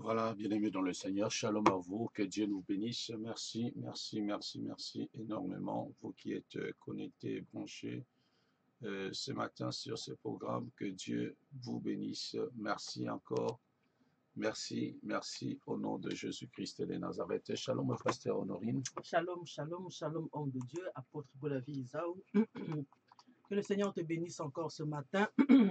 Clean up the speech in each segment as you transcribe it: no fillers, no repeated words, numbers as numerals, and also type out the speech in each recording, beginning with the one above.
Voilà, bien-aimés dans le Seigneur, shalom à vous, que Dieu nous bénisse. Merci, merci, merci, merci énormément, vous qui êtes connectés, branchés ce matin sur ce programme. Que Dieu vous bénisse. Merci encore. Merci, merci au nom de Jésus-Christ de Nazareth. Shalom, pasteur Honorine. Shalom, shalom, shalom, homme de Dieu, apôtre pour la vie Isaou. Que le Seigneur te bénisse encore ce matin,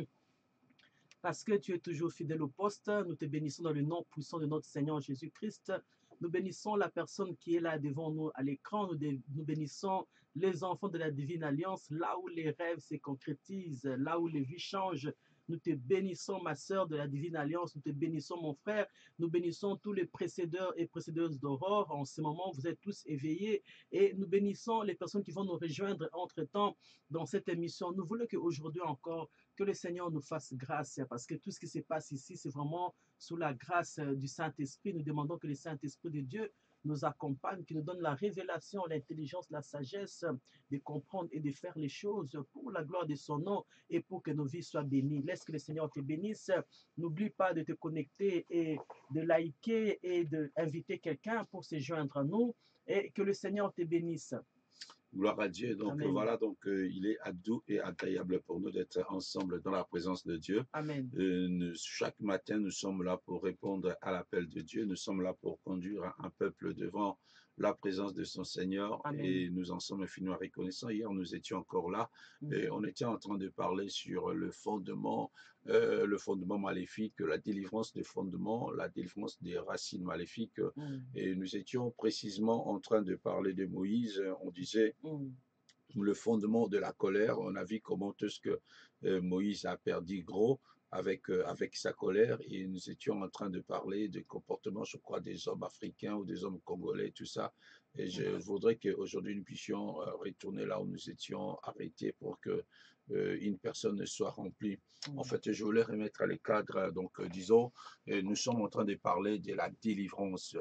parce que tu es toujours fidèle au poste. Nous te bénissons dans le nom puissant de notre Seigneur Jésus-Christ. Nous bénissons la personne qui est là devant nous à l'écran. Nous bénissons les enfants de la Divine Alliance, là où les rêves se concrétisent, là où les vies changent. Nous te bénissons, ma sœur de la Divine Alliance. Nous te bénissons, mon frère. Nous bénissons tous les précédeurs et précédeuses d'aurore. En ce moment, vous êtes tous éveillés. Et nous bénissons les personnes qui vont nous rejoindre entre-temps dans cette émission. Nous voulons qu'aujourd'hui encore, que le Seigneur nous fasse grâce, parce que tout ce qui se passe ici, c'est vraiment sous la grâce du Saint-Esprit. Nous demandons que le Saint-Esprit de Dieu nous accompagne, qui nous donne la révélation, l'intelligence, la sagesse de comprendre et de faire les choses pour la gloire de son nom et pour que nos vies soient bénies. Laisse que le Seigneur te bénisse. N'oublie pas de te connecter et de liker et d'inviter quelqu'un pour se joindre à nous, et que le Seigneur te bénisse. Gloire à Dieu. Donc voilà, donc il est doux et agréable pour nous d'être ensemble dans la présence de Dieu. Amen. Chaque matin, nous sommes là pour répondre à l'appel de Dieu. Nous sommes là pour conduire un peuple devant la présence de son Seigneur. Amen. Et nous en sommes infiniment reconnaissants. Hier, nous étions encore là et on était en train de parler sur le fondement maléfique, la délivrance des fondements, la délivrance des racines maléfiques. Et nous étions précisément en train de parler de Moïse. On disait le fondement de la colère. On a vu comment tout ce que Moïse a perdu gros avec sa colère, et nous étions en train de parler de comportement, je crois, des hommes africains ou des hommes congolais, tout ça. Et je voudrais qu'aujourd'hui nous puissions retourner là où nous étions arrêtés pour que une personne soit remplie. En fait, je voulais remettre les cadres. Donc, disons, nous sommes en train de parler de la délivrance.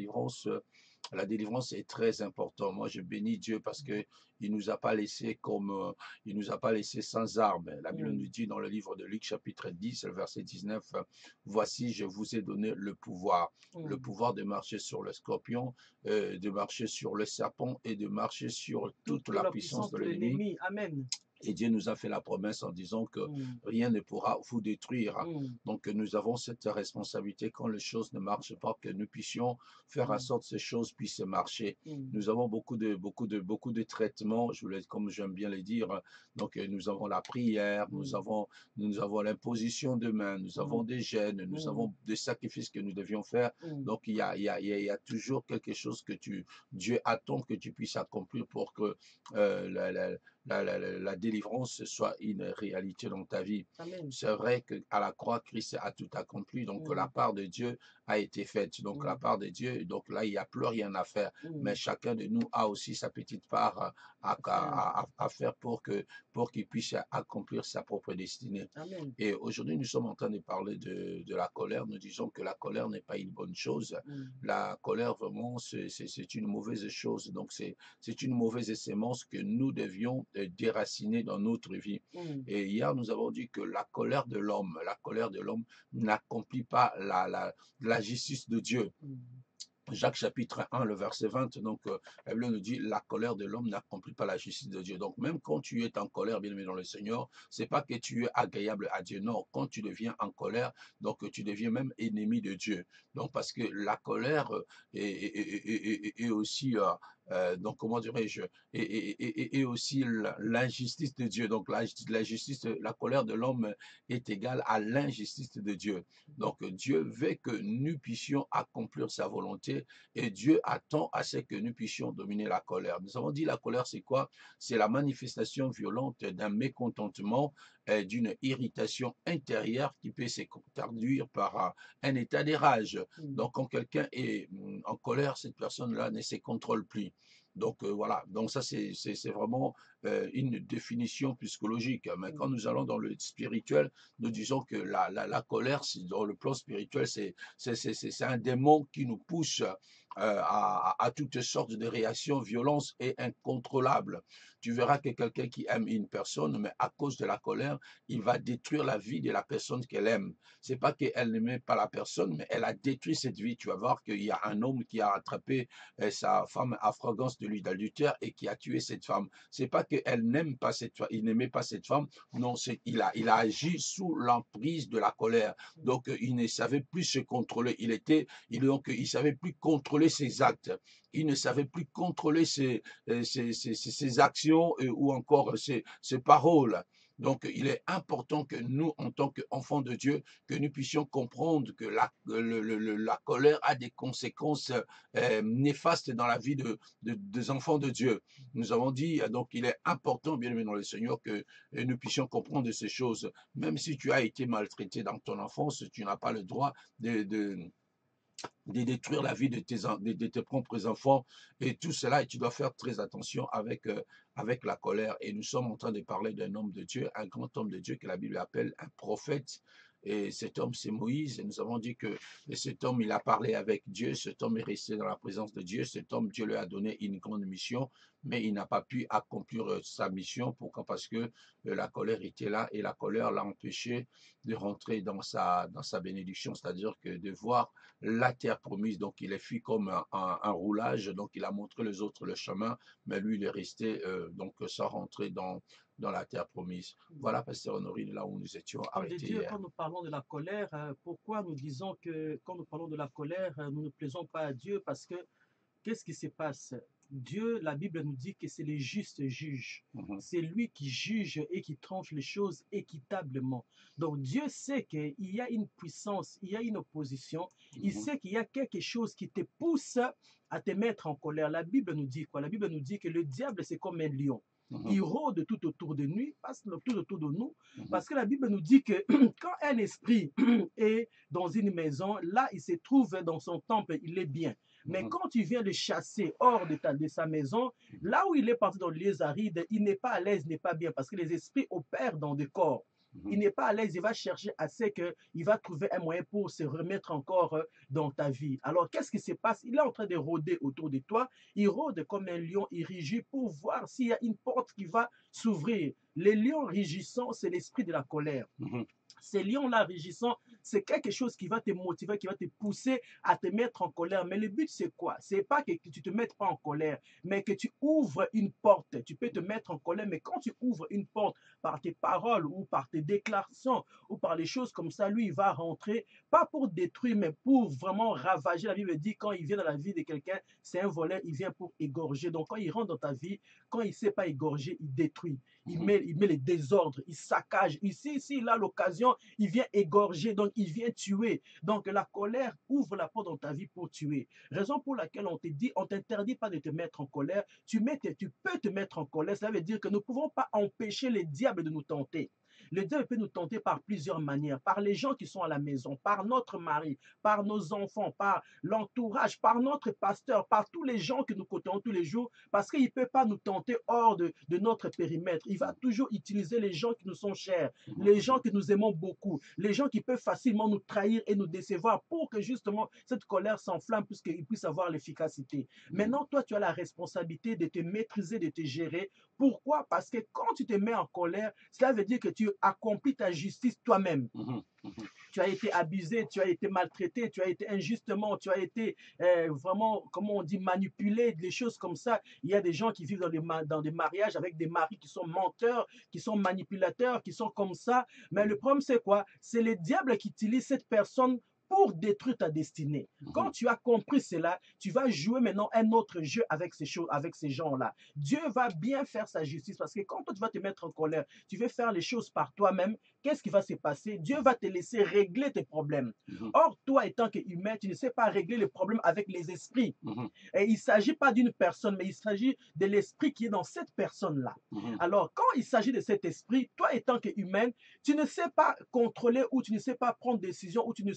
La délivrance est très importante. Moi, je bénis Dieu parce que il nous a pas laissé il nous a pas laissé sans armes. La Bible nous dit dans le livre de Luc chapitre 10, le verset 19, voici, je vous ai donné le pouvoir de marcher sur le scorpion, de marcher sur le serpent et de marcher sur toute la puissance de l'ennemi. Amen. Et Dieu nous a fait la promesse en disant que rien ne pourra vous détruire. Donc nous avons cette responsabilité quand les choses ne marchent pas, que nous puissions faire en sorte que ces choses puissent marcher. Nous avons beaucoup de traitements, comme j'aime bien les dire. Donc nous avons la prière, nous avons l'imposition de mains, nous avons des jeûnes, nous avons des sacrifices que nous devions faire. Donc il y a toujours quelque chose que Dieu attend que tu puisses accomplir pour que la délivrance soit une réalité dans ta vie. C'est vrai qu'à la croix, Christ a tout accompli, donc la part de Dieu a été faite. Donc la part de Dieu, donc là, il n'y a plus rien à faire. Mais chacun de nous a aussi sa petite part à faire pour qu'il puisse accomplir sa propre destinée. Amen. Et aujourd'hui, nous sommes en train de parler de la colère. Nous disons que la colère n'est pas une bonne chose. La colère, vraiment, c'est une mauvaise chose. Donc c'est une mauvaise sémence que nous devions déraciner dans notre vie. Et hier, nous avons dit que la colère de l'homme n'accomplit pas la justice de Dieu. Jacques chapitre 1, le verset 20, donc la Bible nous dit la colère de l'homme n'accomplit pas la justice de Dieu. Donc même quand tu es en colère, bien aimé dans le Seigneur, c'est pas que tu es agréable à Dieu. Non, quand tu deviens en colère, donc tu deviens même ennemi de Dieu. Donc parce que la colère est aussi donc comment dirais-je, et aussi l'injustice de Dieu. Donc la justice, la colère de l'homme est égale à l'injustice de Dieu. Donc Dieu veut que nous puissions accomplir sa volonté, et Dieu attend à ce que nous puissions dominer la colère. Nous avons dit la colère, c'est quoi? C'est la manifestation violente d'un mécontentement, d'une irritation intérieure qui peut se traduire par un état de rage. Donc quand quelqu'un est en colère, cette personne-là ne se contrôle plus. Donc voilà, donc ça c'est vraiment une définition psychologique. Mais quand nous allons dans le spirituel, nous disons que la colère, dans le plan spirituel, c'est un démon qui nous pousse à toutes sortes de réactions, violences et incontrôlables. Tu verras que quelqu'un qui aime une personne, mais à cause de la colère, il va détruire la vie de la personne qu'elle aime. C'est pas qu'elle n'aimait pas la personne, mais elle a détruit cette vie. Tu vas voir qu'il y a un homme qui a attrapé sa femme à flagrance de l'huile d'adultère et qui a tué cette femme. C'est pas qu'elle n'aime pas cette femme, il n'aimait pas cette femme. Non, il a agi sous l'emprise de la colère. Donc, il ne savait plus se contrôler. Donc, il savait plus contrôler ses actes. Il ne savait plus contrôler ses actions ou encore ses paroles. Donc, il est important que nous, en tant qu'enfants de Dieu, que nous puissions comprendre que la colère a des conséquences néfastes dans la vie des enfants de Dieu. Nous avons dit, donc, il est important, bien aimé dans le Seigneur, que nous puissions comprendre ces choses. Même si tu as été maltraité dans ton enfance, tu n'as pas le droit de détruire la vie de tes propres enfants et tout cela, et tu dois faire très attention avec la colère. Et nous sommes en train de parler d'un homme de Dieu, un grand homme de Dieu que la Bible appelle un prophète. Et cet homme, c'est Moïse. Et nous avons dit que cet homme, il a parlé avec Dieu. Cet homme est resté dans la présence de Dieu. Cet homme, Dieu lui a donné une grande mission, mais il n'a pas pu accomplir sa mission. Pourquoi? Parce que la colère était là et la colère l'a empêché de rentrer dans sa bénédiction, c'est-à-dire que de voir la terre promise. Donc, il est fui comme un roulage. Donc, il a montré les autres le chemin, mais lui, il est resté donc sans rentrer dans la terre promise. Voilà, Pasteur Honoré, là où nous étions Homme de arrêtés Dieu, hier. quand nous parlons de la colère, pourquoi nous disons que quand nous parlons de la colère, nous ne plaisons pas à Dieu? Parce que qu'est-ce qui se passe? Dieu, la Bible nous dit que c'est le juste juge. C'est lui qui juge et qui tranche les choses équitablement. Donc Dieu sait qu'il y a une puissance, il y a une opposition. Il sait qu'il y a quelque chose qui te pousse à te mettre en colère. La Bible nous dit quoi? La Bible nous dit que le diable, c'est comme un lion. Il rôde tout autour de nous, tout autour de nous, parce que la Bible nous dit que quand un esprit est dans une maison, là, il se trouve dans son temple, il est bien. Mais quand tu viens le chasser hors de sa maison, là où il est parti dans le lieu aride, il n'est pas à l'aise, il n'est pas bien, parce que les esprits opèrent dans des corps. Il n'est pas à l'aise, il va chercher assez qu'il va trouver un moyen pour se remettre encore dans ta vie. Alors, qu'est-ce qui se passe? Il est en train de rôder autour de toi. Il rôde comme un lion, il rugit pour voir s'il y a une porte qui va s'ouvrir. Les lions rugissants, c'est l'esprit de la colère. Ces lions-là rugissants, c'est quelque chose qui va te motiver, qui va te pousser à te mettre en colère. Mais le but, c'est quoi? C'est pas que tu te mettes pas en colère, mais que tu ouvres une porte. Tu peux te mettre en colère, mais quand tu ouvres une porte par tes paroles ou par tes déclarations ou par les choses comme ça, lui, il va rentrer, pas pour détruire, mais pour vraiment ravager. La Bible dit, quand il vient dans la vie de quelqu'un, c'est un voleur, il vient pour égorger. Donc, quand il rentre dans ta vie, quand il ne sait pas égorger, il détruit. Il met les désordres, il saccage. Ici, il a l'occasion, il vient égorger, donc il vient tuer. Donc la colère ouvre la porte dans ta vie pour tuer. Raison pour laquelle on te dit, on ne t'interdit pas de te mettre en colère. Tu peux te mettre en colère. Cela veut dire que nous ne pouvons pas empêcher les diables de nous tenter. Le diable peut nous tenter par plusieurs manières, par les gens qui sont à la maison, par notre mari, par nos enfants, par l'entourage, par notre pasteur, par tous les gens que nous côtoyons tous les jours, parce qu'il ne peut pas nous tenter hors de notre périmètre. Il va toujours utiliser les gens qui nous sont chers, les gens que nous aimons beaucoup, les gens qui peuvent facilement nous trahir et nous décevoir pour que justement cette colère s'enflamme puisqu'il puisse avoir l'efficacité. Maintenant, toi, tu as la responsabilité de te maîtriser, de te gérer. Pourquoi? Parce que quand tu te mets en colère, cela veut dire que tu accomplis ta justice toi-même. Tu as été abusé, tu as été maltraité, tu as été injustement, tu as été vraiment, comment on dit, manipulé, des choses comme ça. Il y a des gens qui vivent dans des mariages avec des maris qui sont menteurs, qui sont manipulateurs, qui sont comme ça. Mais le problème, c'est quoi? C'est le diable qui utilise cette personne pour détruire ta destinée. Quand tu as compris cela, tu vas jouer maintenant un autre jeu avec ces choses, avec ces gens-là. Dieu va bien faire sa justice parce que quand toi, tu vas te mettre en colère, tu veux faire les choses par toi-même, qu'est-ce qui va se passer? Dieu va te laisser régler tes problèmes. Or, toi, étant qu'humain, tu ne sais pas régler les problèmes avec les esprits. Et il ne s'agit pas d'une personne, mais il s'agit de l'esprit qui est dans cette personne-là. Alors, quand il s'agit de cet esprit, toi, étant qu'humain, tu ne sais pas contrôler ou tu ne sais pas prendre décision ou tu ne sais pas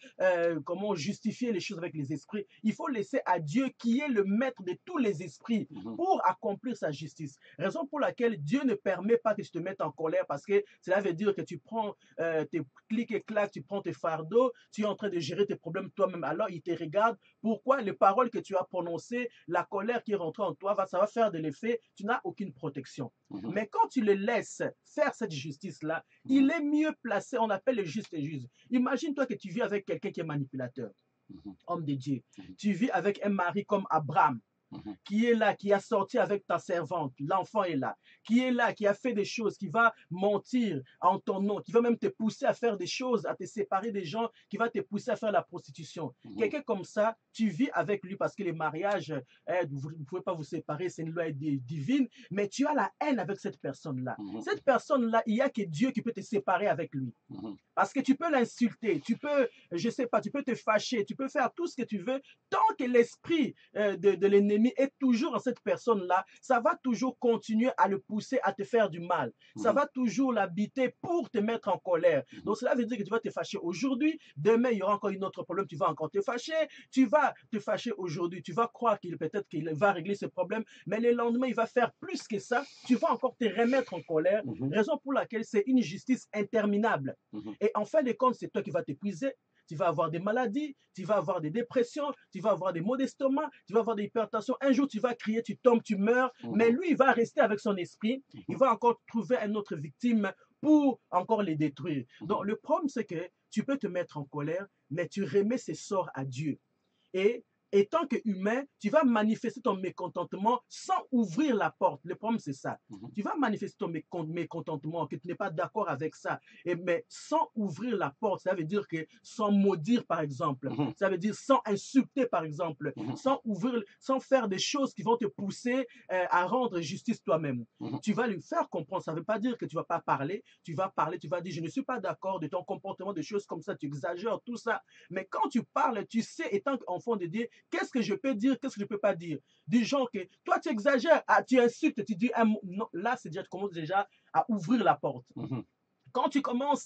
comment justifier les choses avec les esprits. Il faut laisser à Dieu qui est le maître de tous les esprits pour accomplir sa justice. Raison pour laquelle Dieu ne permet pas que tu te mettes en colère parce que cela veut dire que tu prends tes clics et claques, tu prends tes fardeaux, tu es en train de gérer tes problèmes toi-même. Alors il te regarde. Pourquoi les paroles que tu as prononcées, la colère qui est rentrée en toi, ça va faire de l'effet, tu n'as aucune protection. Mais quand tu le laisses faire cette justice-là, il est mieux placé, on appelle le juste et juste. Imagine-toi que tu vis avec quelqu'un qui est manipulateur, homme de Dieu. Tu vis avec un mari comme Abraham, qui est là, qui a sorti avec ta servante, l'enfant est là, qui est là, qui a fait des choses, qui va mentir en ton nom, qui va même te pousser à faire des choses, à te séparer des gens, qui va te pousser à faire la prostitution. Quelqu'un comme ça, tu vis avec lui parce que les mariages, vous ne pouvez pas vous séparer, c'est une loi divine, mais tu as la haine avec cette personne-là. Cette personne-là, il n'y a que Dieu qui peut te séparer avec lui. Parce que tu peux l'insulter, tu peux, je sais pas, tu peux te fâcher, tu peux faire tout ce que tu veux, tant que l'esprit de l'ennemi est toujours en cette personne-là, ça va toujours continuer à le pousser à te faire du mal. Ça va toujours l'habiter pour te mettre en colère. Donc cela veut dire que tu vas te fâcher aujourd'hui, demain il y aura encore un autre problème, tu vas encore te fâcher, tu vas te fâcher aujourd'hui, tu vas croire qu'il peut-être qu'il va régler ce problème, mais le lendemain il va faire plus que ça, tu vas encore te remettre en colère, raison pour laquelle c'est une justice interminable. Et en fin de compte, c'est toi qui vas t'épuiser, tu vas avoir des maladies, tu vas avoir des dépressions, tu vas avoir des maux d'estomac, tu vas avoir des hypertensions. Un jour, tu vas crier, tu tombes, tu meurs, mais lui, il va rester avec son esprit, il va encore trouver une autre victime pour encore les détruire. Donc, le problème, c'est que tu peux te mettre en colère, mais tu remets ses sorts à Dieu. Et tant qu'humain, tu vas manifester ton mécontentement sans ouvrir la porte. Le problème, c'est ça. Tu vas manifester ton mécontentement, que tu n'es pas d'accord avec ça, mais sans ouvrir la porte. Ça veut dire que sans maudire, par exemple. Ça veut dire sans insulter, par exemple. Sans ouvrir, sans faire des choses qui vont te pousser à rendre justice toi-même. Tu vas lui faire comprendre. Ça ne veut pas dire que tu ne vas pas parler. Tu vas parler, tu vas dire, je ne suis pas d'accord de ton comportement, des choses comme ça, tu exagères, tout ça. Mais quand tu parles, tu sais, étant enfant de Dieu, qu'est-ce que je peux dire, qu'est-ce que je ne peux pas dire. Du genre que toi, tu exagères, tu insultes, tu dis un mot. Non, là, c'est déjà, tu commences déjà à ouvrir la porte. Quand tu commences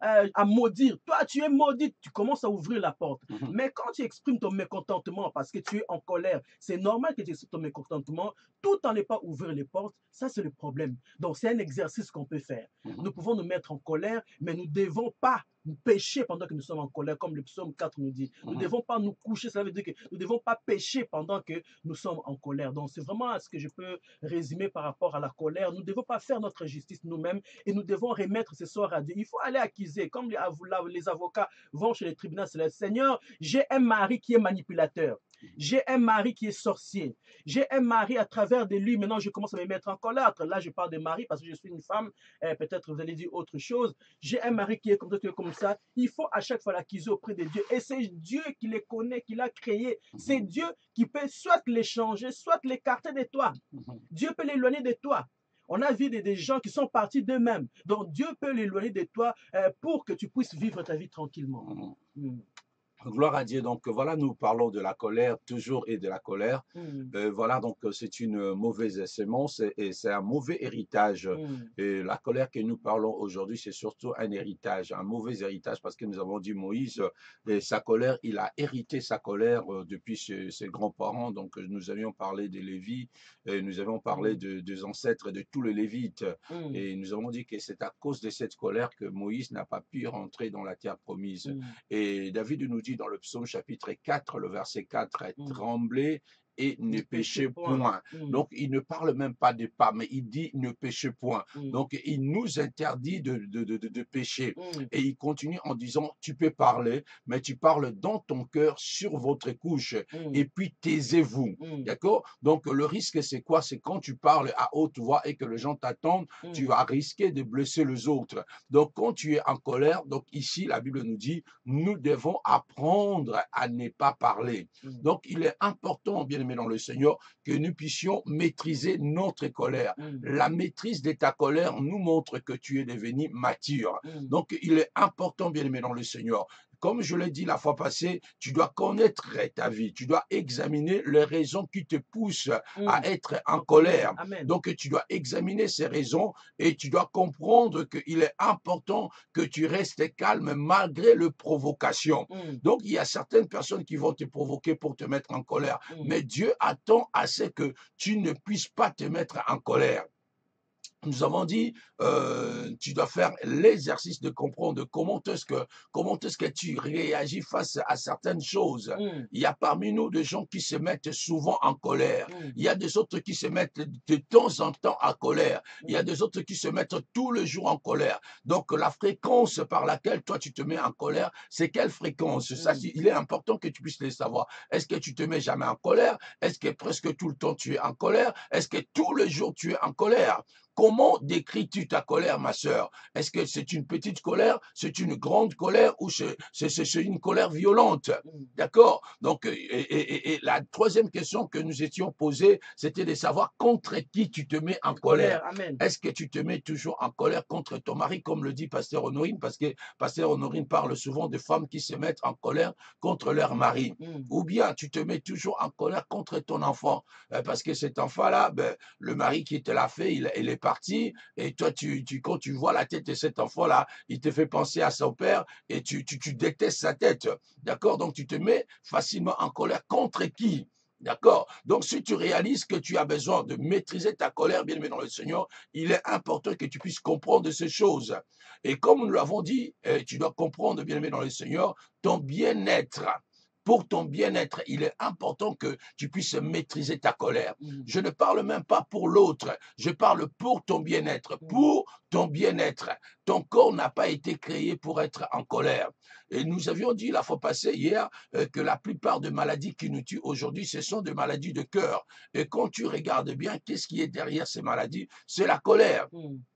à maudire, toi tu es maudit, tu commences à ouvrir la porte. Mais quand tu exprimes ton mécontentement parce que tu es en colère, c'est normal que tu exprimes ton mécontentement tout en n'ayant pas ouvrir les portes. Ça, c'est le problème. Donc, c'est un exercice qu'on peut faire. Nous pouvons nous mettre en colère, mais nous ne devons pas nous pécher pendant que nous sommes en colère, comme le psaume 4 nous dit. Nous ne devons pas nous coucher, cela veut dire que nous ne devons pas pécher pendant que nous sommes en colère. Donc, c'est vraiment ce que je peux résumer par rapport à la colère. Nous ne devons pas faire notre justice nous-mêmes et nous devons remettre ces sorts à Dieu. Il faut aller accuser, comme les avocats vont chez les tribunaux, c'est le Seigneur, j'ai un mari qui est manipulateur. J'ai un mari qui est sorcier. J'ai un mari à travers de lui. Maintenant, je commence à me mettre en colère. Là, je parle de mari parce que je suis une femme. Peut-être vous allez dire autre chose. J'ai un mari qui est comme ça. Il faut à chaque fois l'accuser auprès de Dieu. Et c'est Dieu qui les connaît, qui l'a créé. C'est Dieu qui peut soit les changer, soit l'écarter de toi. Dieu peut l'éloigner de toi. On a vu des gens qui sont partis d'eux-mêmes. Donc, Dieu peut l'éloigner de toi pour que tu puisses vivre ta vie tranquillement. Gloire à Dieu. Donc voilà, nous parlons de la colère toujours et de la colère. Voilà, donc c'est une mauvaise sémence et c'est un mauvais héritage. Et la colère que nous parlons aujourd'hui, c'est surtout un héritage, un mauvais héritage parce que nous avons dit Moïse, sa colère, il a hérité sa colère depuis ses grands-parents. Donc nous avions parlé des Lévites, nous avons parlé des ancêtres de tous les Lévites. Et nous avons dit que c'est à cause de cette colère que Moïse n'a pas pu rentrer dans la terre promise. Et David nous dit dans le psaume chapitre 4, le verset 4, tremblez et ne péchez point. Donc, il ne parle même pas de pas, mais il dit ne péchez point. Donc, il nous interdit de pécher. Et il continue en disant, tu peux parler, mais tu parles dans ton cœur sur votre couche. Et puis, taisez-vous. D'accord? Donc, le risque, c'est quoi? C'est quand tu parles à haute voix et que les gens t'attendent, tu vas risquer de blesser les autres. Donc, quand tu es en colère, donc ici, la Bible nous dit, nous devons apprendre à ne pas parler. Donc, il est important, bien aimé dans le Seigneur, que nous puissions maîtriser notre colère. La maîtrise de ta colère nous montre que tu es devenu mature. Donc, il est important, bien aimé dans le Seigneur, comme je l'ai dit la fois passée, tu dois connaître ta vie, tu dois examiner les raisons qui te poussent à être en colère. Amen. Donc, tu dois examiner ces raisons et tu dois comprendre qu'il est important que tu restes calme malgré les provocations. Donc, il y a certaines personnes qui vont te provoquer pour te mettre en colère, mais Dieu attend assez que tu ne puisses pas te mettre en colère. Nous avons dit, tu dois faire l'exercice de comprendre comment est-ce que tu réagis face à certaines choses. Il y a parmi nous des gens qui se mettent souvent en colère. Il y a des autres qui se mettent de temps en temps en colère. Il y a des autres qui se mettent tous les jours en colère. Donc, la fréquence par laquelle toi tu te mets en colère, c'est quelle fréquence? Ça, il est important que tu puisses le savoir. Est-ce que tu te mets jamais en colère? Est-ce que presque tout le temps tu es en colère? Est-ce que tous les jours tu es en colère? Comment décris-tu ta colère, ma sœur? Est-ce que c'est une petite colère, c'est une grande colère ou c'est une colère violente? D'accord? Donc, et la troisième question que nous étions posée, c'était de savoir contre qui tu te mets en colère. Est-ce que tu te mets toujours en colère contre ton mari, comme le dit Pasteur Honorine, parce que Pasteur Honorine parle souvent de femmes qui se mettent en colère contre leur mari. Ou bien tu te mets toujours en colère contre ton enfant, parce que cet enfant-là, ben, le mari qui te l'a fait, il est parti, et toi, quand tu vois la tête de cet enfant-là, il te fait penser à son père, et tu détestes sa tête, d'accord? Donc, tu te mets facilement en colère contre qui? D'accord? Donc, si tu réalises que tu as besoin de maîtriser ta colère, bien aimé dans le Seigneur, il est important que tu puisses comprendre ces choses. Et comme nous l'avons dit, tu dois comprendre, bien aimé dans le Seigneur, ton bien-être. Pour ton bien-être, il est important que tu puisses maîtriser ta colère. Je ne parle même pas pour l'autre, je parle pour ton bien-être. Pour ton bien-être. Ton corps n'a pas été créé pour être en colère. Et nous avions dit la fois passée, hier, que la plupart des maladies qui nous tuent aujourd'hui, ce sont des maladies de cœur. Et quand tu regardes bien, qu'est-ce qui est derrière ces maladies? C'est la colère.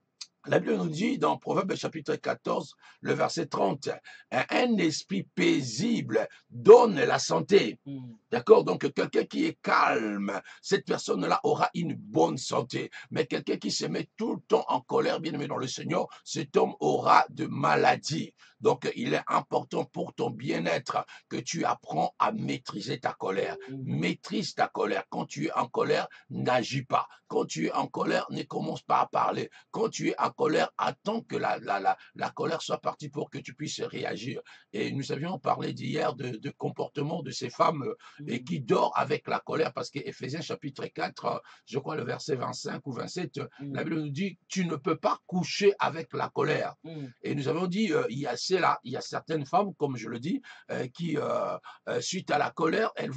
La Bible nous dit dans Proverbe chapitre 14, le verset 30, un esprit paisible donne la santé. D'accord? Donc, quelqu'un qui est calme, cette personne-là aura une bonne santé. Mais quelqu'un qui se met tout le temps en colère, bien aimé dans le Seigneur, cet homme aura de maladies. Donc, il est important pour ton bien-être que tu apprends à maîtriser ta colère. Maîtrise ta colère. Quand tu es en colère, n'agis pas. Quand tu es en colère, ne commence pas à parler. Quand tu es en colère, attends que la colère soit partie pour que tu puisses réagir. Et nous avions parlé d'hier de comportement de ces femmes et qui dorment avec la colère, parce que Éphésiens chapitre 4, je crois le verset 25 ou 27, la Bible nous dit, tu ne peux pas coucher avec la colère. Et nous avons dit, il y a certaines femmes, comme je le dis, qui, suite à la colère, elles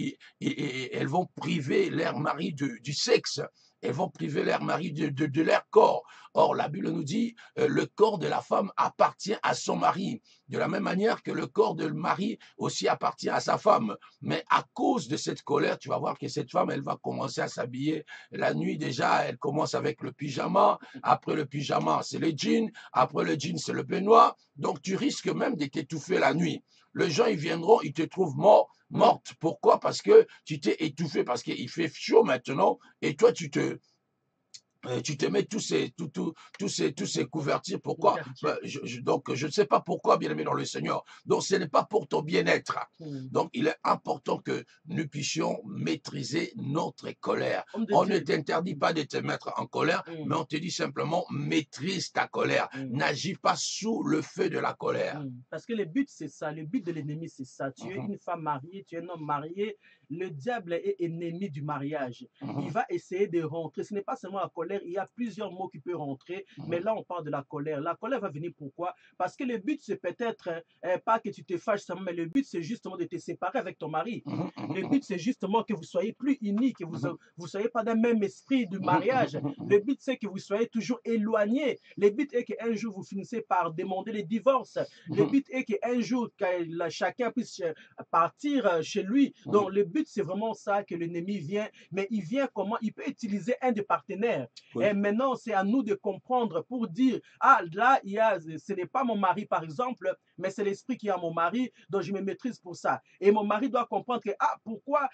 vont priver leur mari du sexe. Elles vont priver leur mari de leur corps. Or, la Bible nous dit, le corps de la femme appartient à son mari. De la même manière que le corps de mari aussi appartient à sa femme. Mais à cause de cette colère, tu vas voir que cette femme, elle va commencer à s'habiller. La nuit déjà, elle commence avec le pyjama. Après le pyjama, c'est le jean. Après le jean, c'est le peignoir. Donc, tu risques même de t'étouffer la nuit. Les gens, ils viendront, ils te trouvent morte. Pourquoi? Parce que tu t'es étouffé, parce qu'il fait chaud maintenant, et toi, tu te mets tous ces couvertures. Pourquoi? Donc, je ne sais pas pourquoi, bien aimé dans le Seigneur. Donc, ce n'est pas pour ton bien-être. Donc, il est important que nous puissions maîtriser notre colère. On ne t'interdit pas de te mettre en colère, mais on te dit simplement, maîtrise ta colère. N'agis pas sous le feu de la colère. Parce que le but, c'est ça. Le but de l'ennemi, c'est ça. Tu es une femme mariée, tu es un homme marié. Le diable est ennemi du mariage. Il va essayer de rentrer. Ce n'est pas seulement la colère. Il y a plusieurs mots qui peuvent rentrer. Mais là, on parle de la colère. La colère va venir pourquoi? Parce que le but, c'est peut-être pas que tu te fâches seulement, mais le but, c'est justement de te séparer avec ton mari. Le but, c'est justement que vous soyez plus unis, que vous soyez pas d'un même esprit du mariage. Le but, c'est que vous soyez toujours éloignés. Le but est qu'un jour, vous finissez par demander le divorce. Le but est qu'un jour, chacun puisse partir chez lui. Donc, le but, c'est vraiment ça que l'ennemi vient. Mais il vient comment? Il peut utiliser un des partenaires. Et maintenant, c'est à nous de comprendre pour dire, ah, là, ce n'est pas mon mari, par exemple, mais c'est l'esprit qui est en mon mari, donc je me maîtrise pour ça. Et mon mari doit comprendre que, ah, pourquoi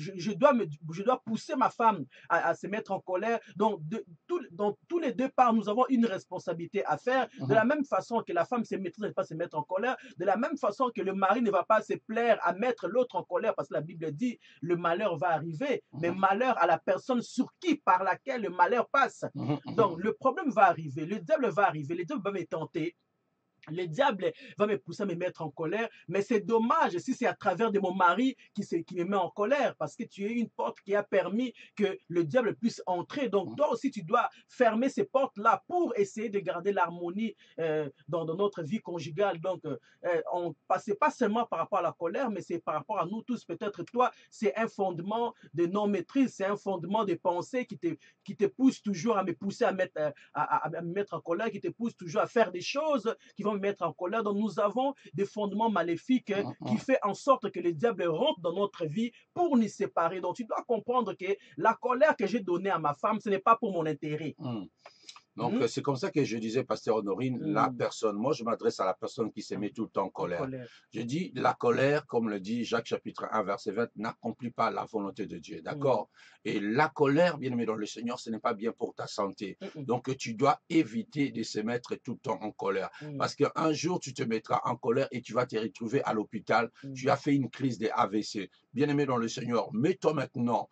je dois pousser ma femme à se mettre en colère. Donc, dans tous les deux parts, nous avons une responsabilité à faire. De la même façon que la femme se maîtrise, ne va pas se mettre en colère, de la même façon que le mari ne va pas se plaire à mettre l'autre en colère, parce que la Bible dit, le malheur va arriver, mais malheur à la personne sur qui, par laquelle le malheur passe. Donc, le problème va arriver, le diable va arriver, le diable va me tenter. Le diable va me pousser à me mettre en colère, mais c'est dommage si c'est à travers de mon mari qui me met en colère, parce que tu es une porte qui a permis que le diable puisse entrer. Donc toi aussi, tu dois fermer ces portes-là pour essayer de garder l'harmonie dans notre vie conjugale. Donc, on passe pas seulement par rapport à la colère, mais c'est par rapport à nous tous. Peut-être toi, c'est un fondement de non-maîtrise, c'est un fondement de pensée qui te pousse toujours à me pousser à me mettre en colère, qui te pousse toujours à faire des choses qui vont mettre en colère. Donc nous avons des fondements maléfiques qui fait en sorte que le diable rentre dans notre vie pour nous séparer. Donc tu dois comprendre que la colère que j'ai donnée à ma femme, ce n'est pas pour mon intérêt. Donc, c'est comme ça que je disais, Pasteur Honorine, la personne, moi je m'adresse à la personne qui se met tout le temps en colère. Je dis, la colère, comme le dit Jacques chapitre 1, verset 20, n'accomplit pas la volonté de Dieu, d'accord? Et la colère, bien aimé dans le Seigneur, ce n'est pas bien pour ta santé. Donc, tu dois éviter de se mettre tout le temps en colère. Parce qu'un jour, tu te mettras en colère et tu vas te retrouver à l'hôpital. Tu as fait une crise de AVC. Bien aimé dans le Seigneur, mets-toi maintenant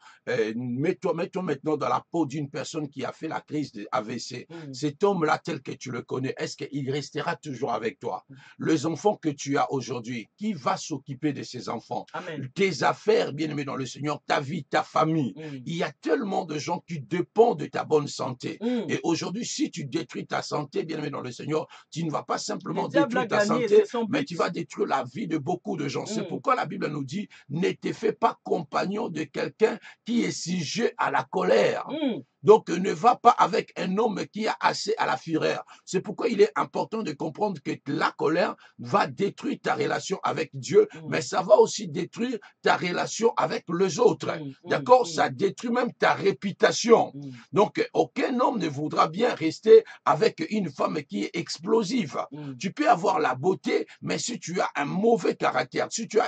dans la peau d'une personne qui a fait la crise de AVC. Cet homme-là, tel que tu le connais, est-ce qu'il restera toujours avec toi? Les enfants que tu as aujourd'hui, qui va s'occuper de ces enfants? Amen. Tes affaires, bien-aimé dans le Seigneur, ta vie, ta famille. Il y a tellement de gens qui dépendent de ta bonne santé. Et aujourd'hui, si tu détruis ta santé, bien-aimé dans le Seigneur, tu ne vas pas simplement détruire ta santé, mais tu vas détruire la vie de beaucoup de gens. C'est pourquoi la Bible nous dit, ne te fais pas compagnon de quelqu'un qui est sujet à la colère. Donc, ne va pas avec un homme qui a assez à la fureur. C'est pourquoi il est important de comprendre que la colère va détruire ta relation avec Dieu, mais ça va aussi détruire ta relation avec les autres. D'accord? Ça détruit même ta réputation. Donc, aucun homme ne voudra bien rester avec une femme qui est explosive. Tu peux avoir la beauté, mais si tu as un mauvais caractère, si tu as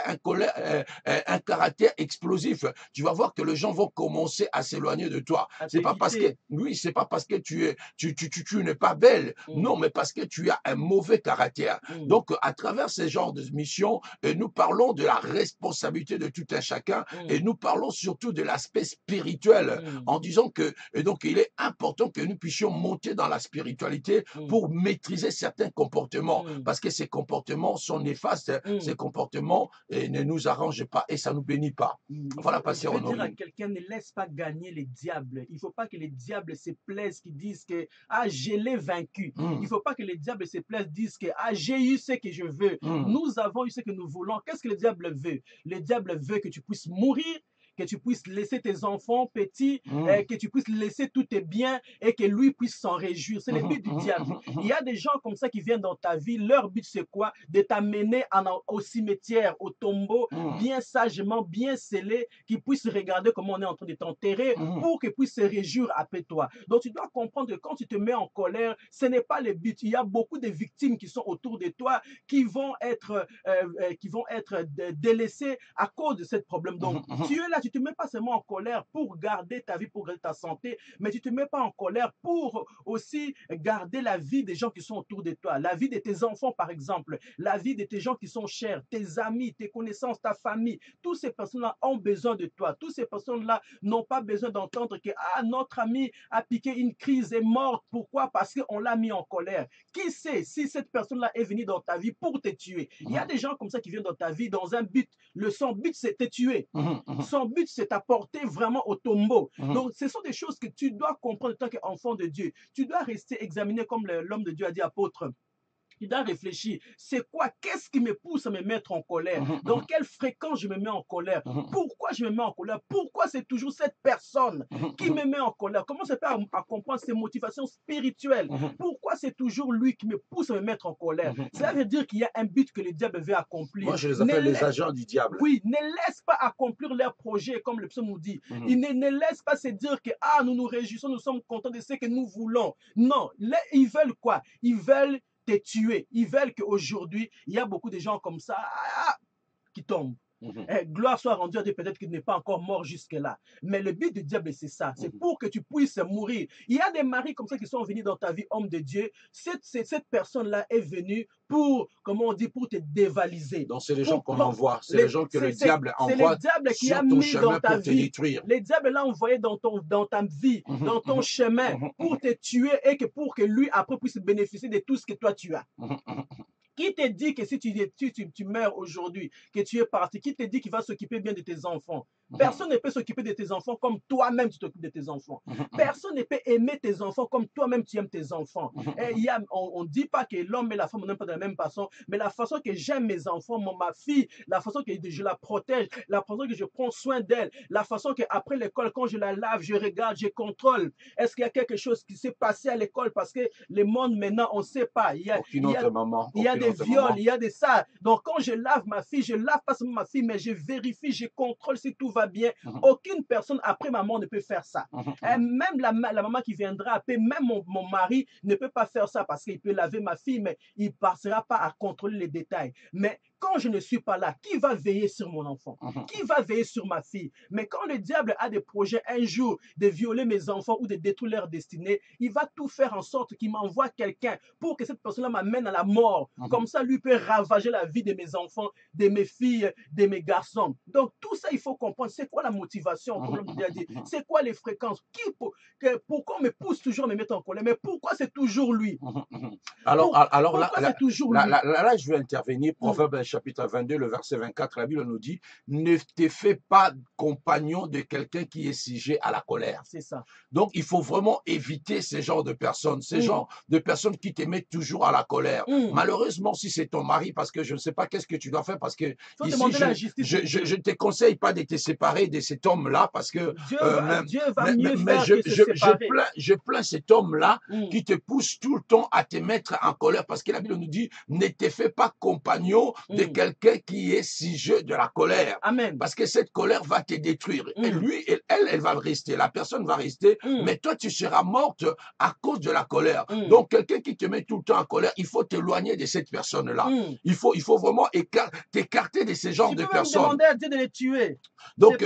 un caractère explosif, tu vas voir que les gens vont commencer à s'éloigner de toi. C'est pas parce que, oui, c'est pas parce que tu n'es pas belle, non, mais parce que tu as un mauvais caractère. Donc, à travers ce genre de mission, nous parlons de la responsabilité de tout un chacun et nous parlons surtout de l'aspect spirituel en disant que, donc, il est important que nous puissions monter dans la spiritualité pour maîtriser certains comportements parce que ces comportements sont néfastes, ces comportements ne nous arrangent pas et ça nous bénit pas. Voilà, Pasteur Honorine. Je veux dire à Honorine. quelqu'un, ne laisse pas gagner les diables. Il ne faut pas que les diables se plaisent, qui disent que ah, je l'ai vaincu. Il ne faut pas que les diables se plaisent, disent que ah, j'ai eu ce que je veux. Nous avons eu ce que nous voulons. Qu'est-ce que le diable veut? Le diable veut que tu puisses mourir, que tu puisses laisser tes enfants petits, que tu puisses laisser tous tes biens et que lui puisse s'en réjouir. C'est le but du diable. Il y a des gens comme ça qui viennent dans ta vie. Leur but, c'est quoi? De t'amener au cimetière, au tombeau, bien sagement, bien scellé, qu'ils puissent regarder comment on est en train de t'enterrer pour qu'ils puissent se réjouir après toi. Donc, tu dois comprendre que quand tu te mets en colère, ce n'est pas le but. Il y a beaucoup de victimes qui sont autour de toi qui vont être délaissées à cause de ce problème. Donc, tu es là, tu ne te mets pas seulement en colère pour garder ta vie, pour garder ta santé, mais tu ne te mets pas en colère pour aussi garder la vie des gens qui sont autour de toi, la vie de tes enfants, par exemple, la vie de tes gens qui sont chers, tes amis, tes connaissances, ta famille. Toutes ces personnes-là ont besoin de toi. Toutes ces personnes-là n'ont pas besoin d'entendre que ah, notre ami a piqué une crise, est morte. Pourquoi? Parce qu'on l'a mis en colère. Qui sait si cette personne-là est venue dans ta vie pour te tuer? Il y a des gens comme ça qui viennent dans ta vie dans un but. Son but, c'est te tuer. Son but, c'est t'apporter vraiment au tombeau. Donc, ce sont des choses que tu dois comprendre en tant qu'enfant de Dieu. Tu dois rester examiné comme l'homme de Dieu a dit apôtre. Tu dois réfléchir, c'est quoi? Qu'est-ce qui me pousse à me mettre en colère? Dans quelle fréquence je me mets en colère? Pourquoi je me mets en colère? Pourquoi c'est toujours cette personne qui me met en colère? Comment ça fait à comprendre ses motivations spirituelles? Pourquoi c'est toujours lui qui me pousse à me mettre en colère? Cela veut dire qu'il y a un but que le diable veut accomplir. Moi, je les appelle les agents du diable. Oui, ne laisse pas accomplir leurs projets, comme le psaume nous dit. Il ne laisse pas se dire que ah, nous nous réjouissons, nous sommes contents de ce que nous voulons. Non, ils veulent quoi? Ils veulent te tuer. Ils veulent qu'aujourd'hui, il y a beaucoup de gens comme ça qui tombent. Gloire soit rendue à Dieu, peut-être qu'il n'est pas encore mort jusque-là. Mais le but du diable, c'est ça. C'est pour que tu puisses mourir. Il y a des maris comme ça qui sont venus dans ta vie, homme de Dieu. Cette personne-là est venue pour, comment on dit, pour te dévaliser. Donc, c'est les gens qu'on envoie. C'est les gens que le diable envoie. C'est le diable qui a sur ton mis chemin dans ta pour te vie. détruire. Le diable l'a envoyé dans ta vie, dans ton chemin, pour te tuer et que pour que lui, après, puisse bénéficier de tout ce que toi, tu as. Qui te dit que si tu meurs aujourd'hui, que tu es parti, qui te dit qu'il va s'occuper bien de tes enfants? Personne ne peut s'occuper de tes enfants comme toi-même tu t'occupes de tes enfants. Personne ne peut aimer tes enfants comme toi-même tu aimes tes enfants. Et on ne dit pas que l'homme et la femme n'aiment pas de la même façon, mais la façon que j'aime mes enfants, ma fille, la façon que je la protège, la façon que je prends soin d'elle, la façon qu'après l'école, quand je la lave, je regarde, je contrôle. Est-ce qu'il y a quelque chose qui s'est passé à l'école? Parce que le monde maintenant, on ne sait pas. Il y a des viols, il y a des ça. Donc quand je lave ma fille, je lave pas seulement ma fille, mais je vérifie, je contrôle si tout va bien. Aucune personne après ma mort ne peut faire ça. Même la maman qui viendra après, même mon mari ne peut pas faire ça parce qu'il peut laver ma fille, mais il ne passera pas à contrôler les détails. Mais quand je ne suis pas là, qui va veiller sur mon enfant? Qui va veiller sur ma fille? Mais quand le diable a des projets un jour de violer mes enfants ou de détruire leur destinée, il va tout faire en sorte qu'il m'envoie quelqu'un pour que cette personne-là m'amène à la mort. Comme ça, lui peut ravager la vie de mes enfants, de mes filles, de mes garçons. Donc, tout ça, il faut comprendre. C'est quoi la motivation, comme l'homme a dit? C'est quoi les fréquences? Pourquoi on me pousse toujours à me mettre en colère? Mais pourquoi c'est toujours lui? Alors pourquoi c'est toujours lui? Là, je vais intervenir. Proverbe chapitre 22, le verset 24, la Bible nous dit, ne te fais pas compagnon de quelqu'un qui est sujet à la colère. C'est ça. Donc, il faut vraiment éviter ces genres de personnes, ces genres de personnes qui te mettent toujours à la colère. Malheureusement, si c'est ton mari, parce que je ne sais pas qu'est-ce que tu dois faire, parce que ici, je ne te conseille pas de te séparer de cet homme-là, parce que Dieu va mieux faire que se séparer. Je plains cet homme-là qui te pousse tout le temps à te mettre en colère, parce que la Bible nous dit, ne te fais pas compagnon de quelqu'un qui est sujet de la colère. Amen. Parce que cette colère va te détruire. Et lui, elle va rester. La personne va rester. Mais toi, tu seras morte à cause de la colère. Donc, quelqu'un qui te met tout le temps en colère, il faut t'éloigner de cette personne-là. Il faut vraiment t'écarter de ces genres de personnes. Tu peux même demander à Dieu de les tuer. Donc,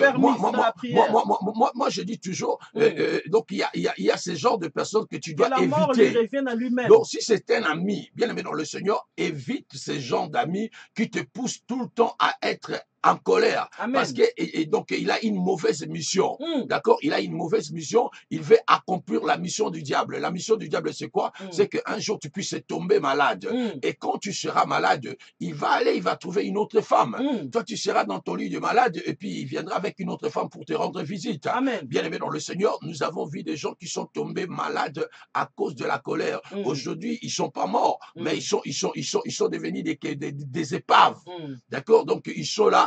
moi, je dis toujours, donc, il y a ces genres de personnes que tu dois éviter. Que la mort lui revienne à lui-même. Donc, si c'est un ami, bien aimé dans le Seigneur, évite ces genres d'amis qui te poussent tout le temps à être en colère. Amen. Parce que, et donc, il a une mauvaise mission. D'accord? Il a une mauvaise mission. Il veut accomplir la mission du diable. La mission du diable, c'est quoi? C'est qu'un jour, tu puisses tomber malade. Et quand tu seras malade, il va trouver une autre femme. Toi, tu seras dans ton lit de malade et puis il viendra avec une autre femme pour te rendre visite. Amen. Bien aimé dans le Seigneur, nous avons vu des gens qui sont tombés malades à cause de la colère. Aujourd'hui, ils sont pas morts, mais ils sont devenus des épaves. D'accord? Donc, ils sont là.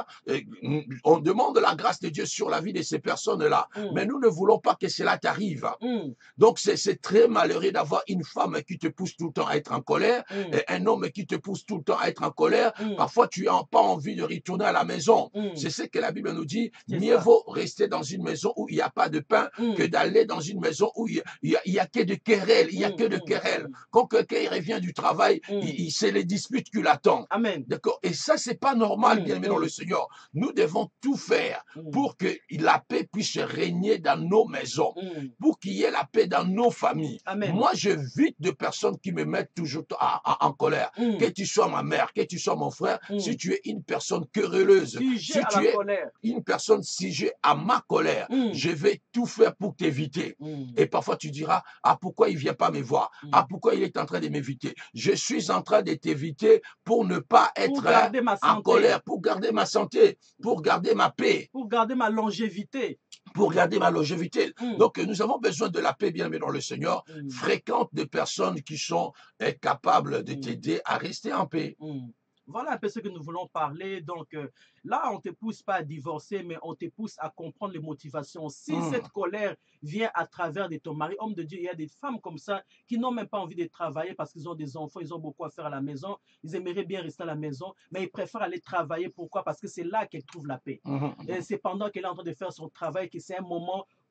On demande la grâce de Dieu sur la vie de ces personnes-là. Mais nous ne voulons pas que cela t'arrive. Donc, c'est très malheureux d'avoir une femme qui te pousse tout le temps à être en colère, et un homme qui te pousse tout le temps à être en colère. Parfois, tu n'as pas envie de retourner à la maison. C'est ce que la Bible nous dit. Mieux vaut rester dans une maison où il n'y a pas de pain que d'aller dans une maison où il y a que de querelles. Il y a que de querelles. Quand quelqu'un revient du travail, c'est les disputes qui l'attendent. Amen. D'accord? Et ça, c'est pas normal, bien aimé dans le Seigneur. Nous devons tout faire pour que la paix puisse régner dans nos maisons, pour qu'il y ait la paix dans nos familles. Amen. Moi, j'évite de personnes qui me mettent toujours en colère. Que tu sois ma mère, que tu sois mon frère, si tu es une personne querelleuse, si tu es une personne sujet à ma colère, je vais tout faire pour t'éviter. Et parfois, tu diras, ah, pourquoi il vient pas me voir? Ah, pourquoi il est en train de m'éviter? Je suis en train de t'éviter pour ne pas être en colère, pour garder ma santé, pour garder ma paix. Pour garder ma longévité. Pour garder ma longévité. Donc, nous avons besoin de la paix, bien aimé dans le Seigneur. Fréquente des personnes qui sont capables de t'aider à rester en paix. Voilà un peu ce que nous voulons parler. Donc là, on ne te pousse pas à divorcer, mais on te pousse à comprendre les motivations. Si cette colère vient à travers de ton mari, homme de Dieu, il y a des femmes comme ça qui n'ont même pas envie de travailler parce qu'ils ont des enfants, ils ont beaucoup à faire à la maison. Ils aimeraient bien rester à la maison, mais ils préfèrent aller travailler. Pourquoi? Parce que c'est là qu'elles trouvent la paix. Et c'est pendant qu'elle est en train de faire son travail que c'est un moment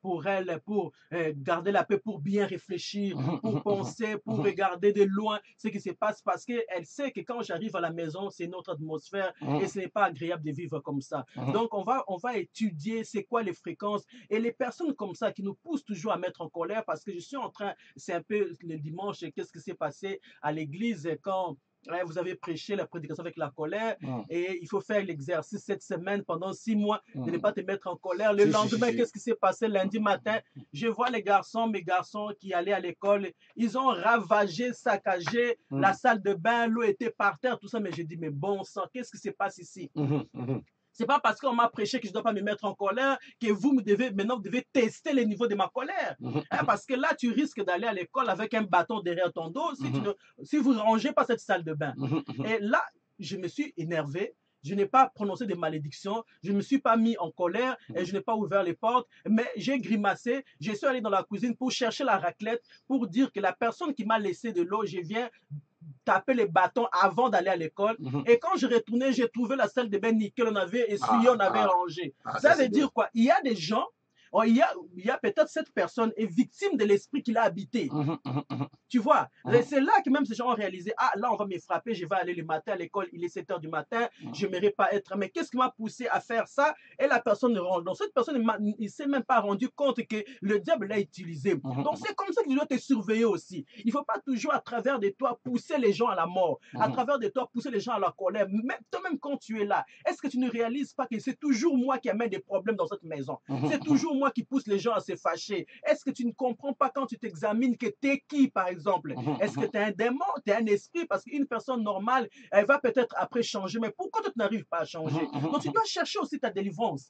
pour elle, pour garder la paix, pour bien réfléchir, pour penser, pour regarder de loin ce qui se passe, parce qu'elle sait que quand j'arrive à la maison, c'est notre atmosphère et ce n'est pas agréable de vivre comme ça. Donc, on va étudier c'est quoi les fréquences et les personnes comme ça qui nous poussent toujours à mettre en colère, parce que je suis en train, c'est un peu le dimanche, qu'est-ce qui s'est passé à l'église quand vous avez prêché la prédication avec la colère et il faut faire l'exercice cette semaine pendant 6 mois de ne pas te mettre en colère. Le lendemain, qu'est-ce qui s'est passé lundi matin? Je vois les garçons, mes garçons qui allaient à l'école, ils ont ravagé, saccagé la salle de bain, l'eau était par terre, tout ça, mais j'ai dit, mais bon sang, qu'est-ce qui se passe ici? C'est pas parce qu'on m'a prêché que je dois pas me mettre en colère que vous devez maintenant vous devez tester les niveaux de ma colère. Parce que là, tu risques d'aller à l'école avec un bâton derrière ton dos si vous ne rangez pas cette salle de bain. Et là, je me suis énervé. Je n'ai pas prononcé des malédictions, je ne me suis pas mis en colère et je n'ai pas ouvert les portes, mais j'ai grimacé, je suis allé dans la cuisine pour chercher la raclette, pour dire que la personne qui m'a laissé de l'eau, je viens taper les bâtons avant d'aller à l'école. Et quand je retournais, j'ai trouvé la salle de bain nickel, on avait essuyé, on avait rangé. Ça veut dire quoi? Il y a des gens, il y a peut-être cette personne est victime de l'esprit qu'il a habité. Tu vois, c'est là que même ces gens ont réalisé, ah là on va me frapper, je vais aller le matin à l'école, il est 7 h du matin, je n'aimerais pas être, mais qu'est-ce qui m'a poussé à faire ça? Et la personne rentre. Donc cette personne, il ne s'est même pas rendu compte que le diable l'a utilisé. Donc c'est comme ça que tu dois te surveiller aussi. Il ne faut pas toujours à travers de toi pousser les gens à la mort, à travers de toi pousser les gens à la colère. Toi-même quand tu es là, est-ce que tu ne réalises pas que c'est toujours moi qui amène des problèmes dans cette maison? C'est toujours moi qui pousse les gens à se fâcher. Est-ce que tu ne comprends pas quand tu t'examines que tu es qui, par exemple? Est-ce que tu es un démon, tu es un esprit? Parce qu'une personne normale, elle va peut-être après changer, mais pourquoi tu n'arrives pas à changer? Donc tu dois chercher aussi ta délivrance.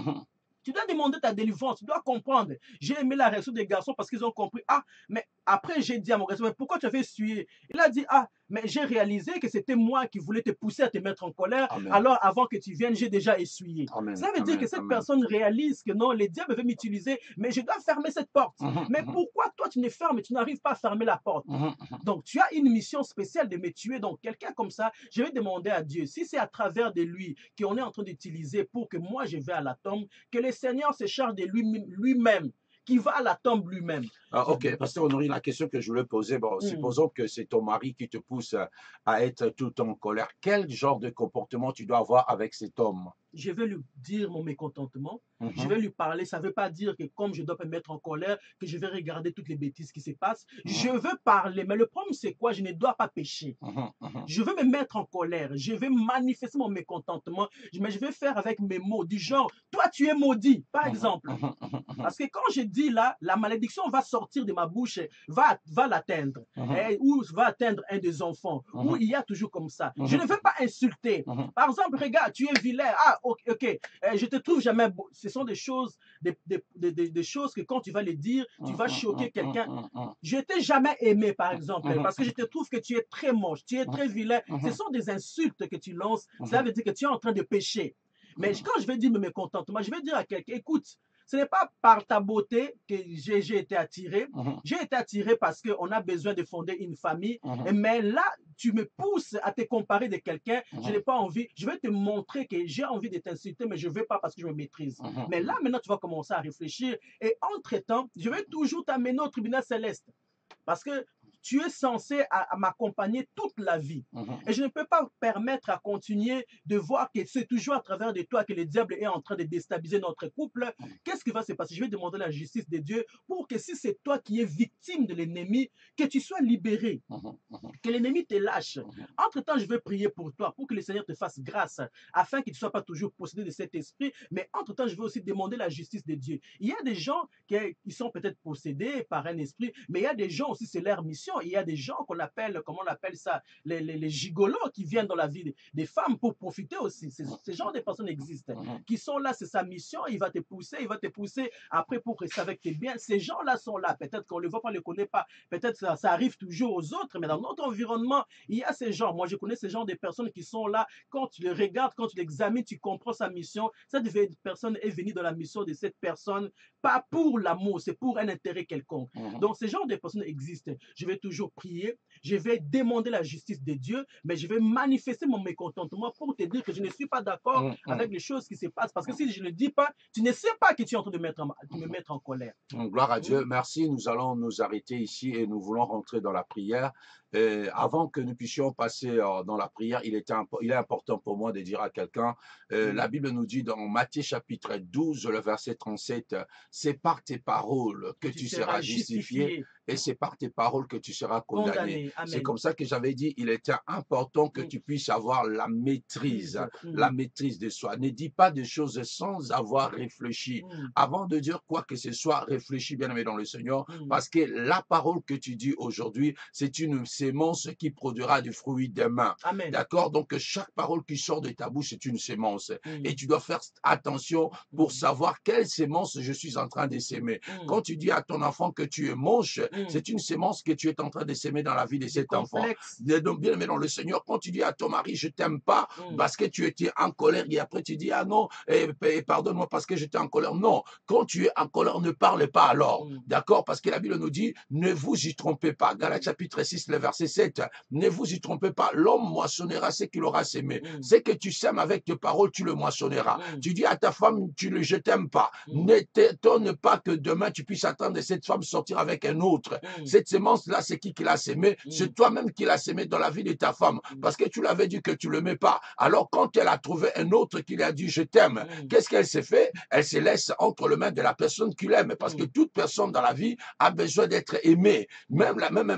Tu dois demander ta délivrance, tu dois comprendre. J'ai aimé la réaction des garçons parce qu'ils ont compris. Ah, mais après j'ai dit à mon garçon, mais pourquoi tu avais essuyé? Il a dit, ah, mais j'ai réalisé que c'était moi qui voulais te pousser à te mettre en colère. Amen. Alors avant que tu viennes, j'ai déjà essuyé. Amen. Ça veut dire que cette personne réalise que non, les diables veulent m'utiliser, mais je dois fermer cette porte. Mais pourquoi toi tu ne fermes et tu n'arrives pas à fermer la porte? Donc tu as une mission spéciale de me tuer. Donc quelqu'un comme ça, je vais demander à Dieu, si c'est à travers de lui qu'on est en train d'utiliser pour que moi je vais à la tombe, que le Seigneur se charge de lui-même, qui va à la tombe lui-même. Ok, Pasteur Honoré, la question que je voulais poser, bon, supposons que c'est ton mari qui te pousse à être tout en colère. Quel genre de comportement tu dois avoir avec cet homme? Je vais lui dire mon mécontentement, je vais lui parler. Ça ne veut pas dire que comme je dois me mettre en colère, que je vais regarder toutes les bêtises qui se passent. Je veux parler, mais le problème c'est quoi? Je ne dois pas pécher. Je veux me mettre en colère, je vais manifester mon mécontentement, mais je vais faire avec mes mots, du genre, toi tu es maudit, par exemple. Parce que quand je dis là, la malédiction va sortir de ma bouche, va l'atteindre, ou va atteindre un des enfants, ou il y a toujours comme ça. Je ne veux pas insulter. Par exemple, regarde, tu es vilain, ah ok, je te trouve jamais beau. Ce sont des choses, des choses que quand tu vas les dire, tu vas choquer quelqu'un. Je t'ai jamais aimé, par exemple, parce que je te trouve que tu es très moche, tu es très vilain. Ce sont des insultes que tu lances. Cela veut dire que tu es en train de pécher. Mais quand je vais dire mes mécontentements, je vais dire à quelqu'un, écoute, ce n'est pas par ta beauté que j'ai été attiré. J'ai été attiré parce qu'on a besoin de fonder une famille. Mais là, tu me pousses à te comparer de quelqu'un. Je n'ai pas envie. Je vais te montrer que j'ai envie de t'insulter, mais je ne veux pas parce que je me maîtrise. Mais là, maintenant, tu vas commencer à réfléchir. Et entre-temps, je vais toujours t'amener au tribunal céleste. Parce que tu es censé à m'accompagner toute la vie. Et je ne peux pas permettre à continuer de voir que c'est toujours à travers de toi que le diable est en train de déstabiliser notre couple. Qu'est-ce qui va se passer? Je vais demander la justice de Dieu pour que si c'est toi qui es victime de l'ennemi, que tu sois libéré. Que l'ennemi te lâche. Entre-temps, je vais prier pour toi, pour que le Seigneur te fasse grâce, afin que tu ne sois pas toujours possédé de cet esprit. Mais entre-temps, je vais aussi demander la justice de Dieu. Il y a des gens qui sont peut-être possédés par un esprit, mais il y a des gens aussi, c'est leur mission. Il y a des gens qu'on appelle, comment on appelle ça, les gigolos qui viennent dans la vie des femmes pour profiter aussi. Ces genres de personnes existent, qui sont là, c'est sa mission, il va te pousser après pour rester avec tes biens. Ces gens-là sont là, peut-être qu'on ne les voit pas, on ne les connaît pas, peut-être ça arrive toujours aux autres, mais dans notre environnement, il y a ces gens. Moi, je connais ces genres de personnes qui sont là, quand tu les regardes, quand tu l'examines, tu comprends sa mission. Cette personne est venue dans la mission de cette personne, pas pour l'amour, c'est pour un intérêt quelconque. Donc, ces genres de personnes existent. Je vais toujours prier, je vais demander la justice de Dieu, mais je vais manifester mon mécontentement pour te dire que je ne suis pas d'accord avec les choses qui se passent. Parce que si je ne le dis pas, tu ne sais pas que tu es en train de me mettre en colère. Gloire à Dieu. Merci. Nous allons nous arrêter ici et nous voulons rentrer dans la prière. Avant que nous puissions passer dans la prière, il est important pour moi de dire à quelqu'un, la Bible nous dit dans Matthieu chapitre 12, le verset 37, c'est par tes paroles que tu seras justifié et c'est par tes paroles que tu seras condamné. C'est comme ça que j'avais dit, il était important que tu puisses avoir la maîtrise de soi. Ne dis pas des choses sans avoir réfléchi. Avant de dire quoi que ce soit, réfléchis bien aimé dans le Seigneur, parce que la parole que tu dis aujourd'hui, c'est une sémence qui produira du fruit demain. D'accord? Donc, chaque parole qui sort de ta bouche, c'est une sémence. Et tu dois faire attention pour savoir quelle sémence je suis en train de s'aimer. Quand tu dis à ton enfant que tu es moche, c'est une sémence que tu es en train de s'aimer dans la vie de cet enfant. Donc, bien aimé dans le Seigneur, quand tu dis à ton mari, je t'aime pas parce que tu étais en colère et après tu dis, ah non, pardonne-moi parce que j'étais en colère. Non, quand tu es en colère, ne parle pas alors. D'accord? Parce que la Bible nous dit, ne vous y trompez pas. Galates chapitre 6, le verset 7, ne vous y trompez pas. L'homme moissonnera ce qu'il aura sémé. Ce que tu sèmes avec tes paroles, tu le moissonneras. Tu dis à ta femme, je t'aime pas. Ne t'étonne pas que demain tu puisses attendre de cette femme sortir avec un autre. Cette sémence-là, c'est qui l'a sémé? C'est toi-même qui l'a sémé dans la vie de ta femme. Parce que tu l'avais dit que tu l'aimais pas. Alors quand elle a trouvé un autre qui lui a dit je t'aime, qu'est-ce qu'elle s'est fait? Elle se laisse entre les mains de la personne qui l'aime. Parce que toute personne dans la vie a besoin d'être aimée. Même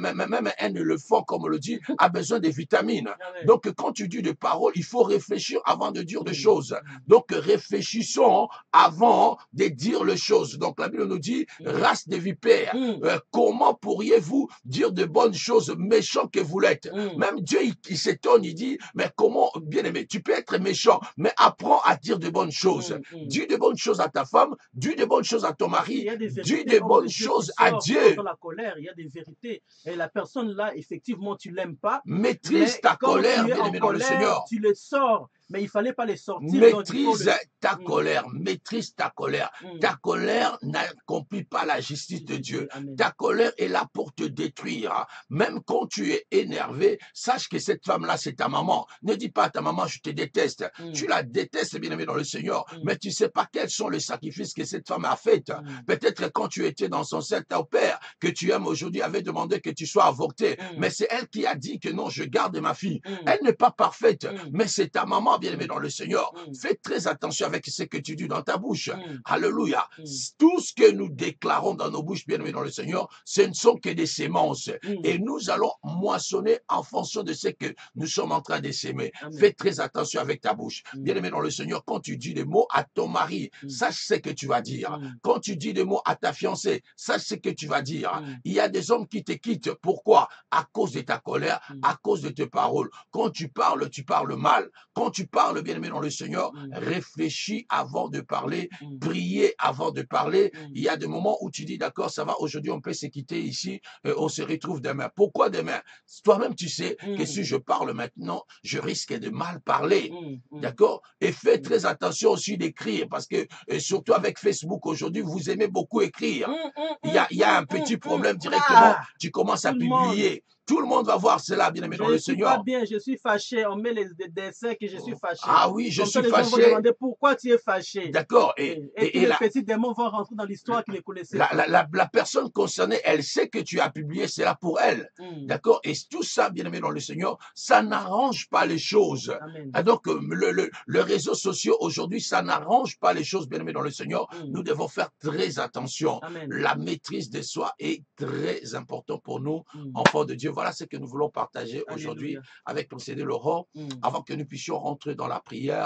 un éléphant, comme on le dit, a besoin de vitamines. Donc quand tu dis des paroles, il faut réfléchir avant de dire des choses. Donc réfléchissons avant de dire les choses. Donc la Bible nous dit, race de vipères, comment pourriez-vous dire de bonnes choses méchants que vous l'êtes? Même Dieu, il s'étonne, il dit, mais comment, bien aimé, tu peux être méchant, mais apprends à dire de bonnes choses. Dis de bonnes choses à ta femme, dis de bonnes choses à ton mari, dis de bonnes choses à Dieu. Dans la colère, il y a des vérités. Et la personne là, effectivement, tu l'aimes pas. Maîtrise ta colère, bien aimé dans le Seigneur. Tu le sors. Mais il fallait pas les sortir. Maîtrise ta colère, maîtrise ta colère. Ta colère n'accomplit pas la justice de Dieu. Ta colère est là pour te détruire. Même quand tu es énervé, sache que cette femme-là, c'est ta maman. Ne dis pas à ta maman, je te déteste. Tu la détestes, bien aimé dans le Seigneur, mais tu sais pas quels sont les sacrifices que cette femme a fait. Peut-être quand tu étais dans son sein, ton père, que tu aimes aujourd'hui, avait demandé que tu sois avorté. Mais c'est elle qui a dit que non, je garde ma fille. Elle n'est pas parfaite, mais c'est ta maman, bien aimé dans le Seigneur. Fais très attention avec ce que tu dis dans ta bouche. Alléluia. Tout ce que nous déclarons dans nos bouches, bien aimé dans le Seigneur, ce ne sont que des sémences. Et nous allons moissonner en fonction de ce que nous sommes en train de s'aimer. Fais très attention avec ta bouche. Bien aimé dans le Seigneur, quand tu dis des mots à ton mari, sache ce que tu vas dire. Quand tu dis des mots à ta fiancée, sache ce que tu vas dire. Il y a des hommes qui te quittent. Pourquoi? À cause de ta colère, à cause de tes paroles. Quand tu parles mal. Quand tu parles, bien aimé dans le Seigneur, réfléchis avant de parler, priez avant de parler. Il y a des moments où tu dis, d'accord, ça va, aujourd'hui on peut se quitter ici, on se retrouve demain. Pourquoi demain? Toi-même, tu sais que si je parle maintenant, je risque de mal parler. D'accord? Et fais très attention aussi d'écrire, parce que surtout avec Facebook aujourd'hui, vous aimez beaucoup écrire. Il y a un petit problème directement, tu commences à publier. Tout le monde va voir cela, bien aimé dans le Seigneur. Je ne suis pas bien, je suis fâché. On met les dessins que je suis fâché. Ah oui, je suis fâché. Les gens vont demander pourquoi tu es fâché. D'accord. Et les petits démons vont rentrer dans l'histoire qu'ils ne connaissaient pas. La personne concernée, elle sait que tu as publié cela pour elle. D'accord. Et tout ça, bien aimé dans le Seigneur, ça n'arrange pas les choses. Donc, le réseau social aujourd'hui, ça n'arrange pas les choses, bien aimé dans le Seigneur. Nous devons faire très attention. La maîtrise de soi est très important pour nous, enfants de Dieu. Voilà ce que nous voulons partager aujourd'hui avec ton CD Laurent. Avant que nous puissions rentrer dans la prière,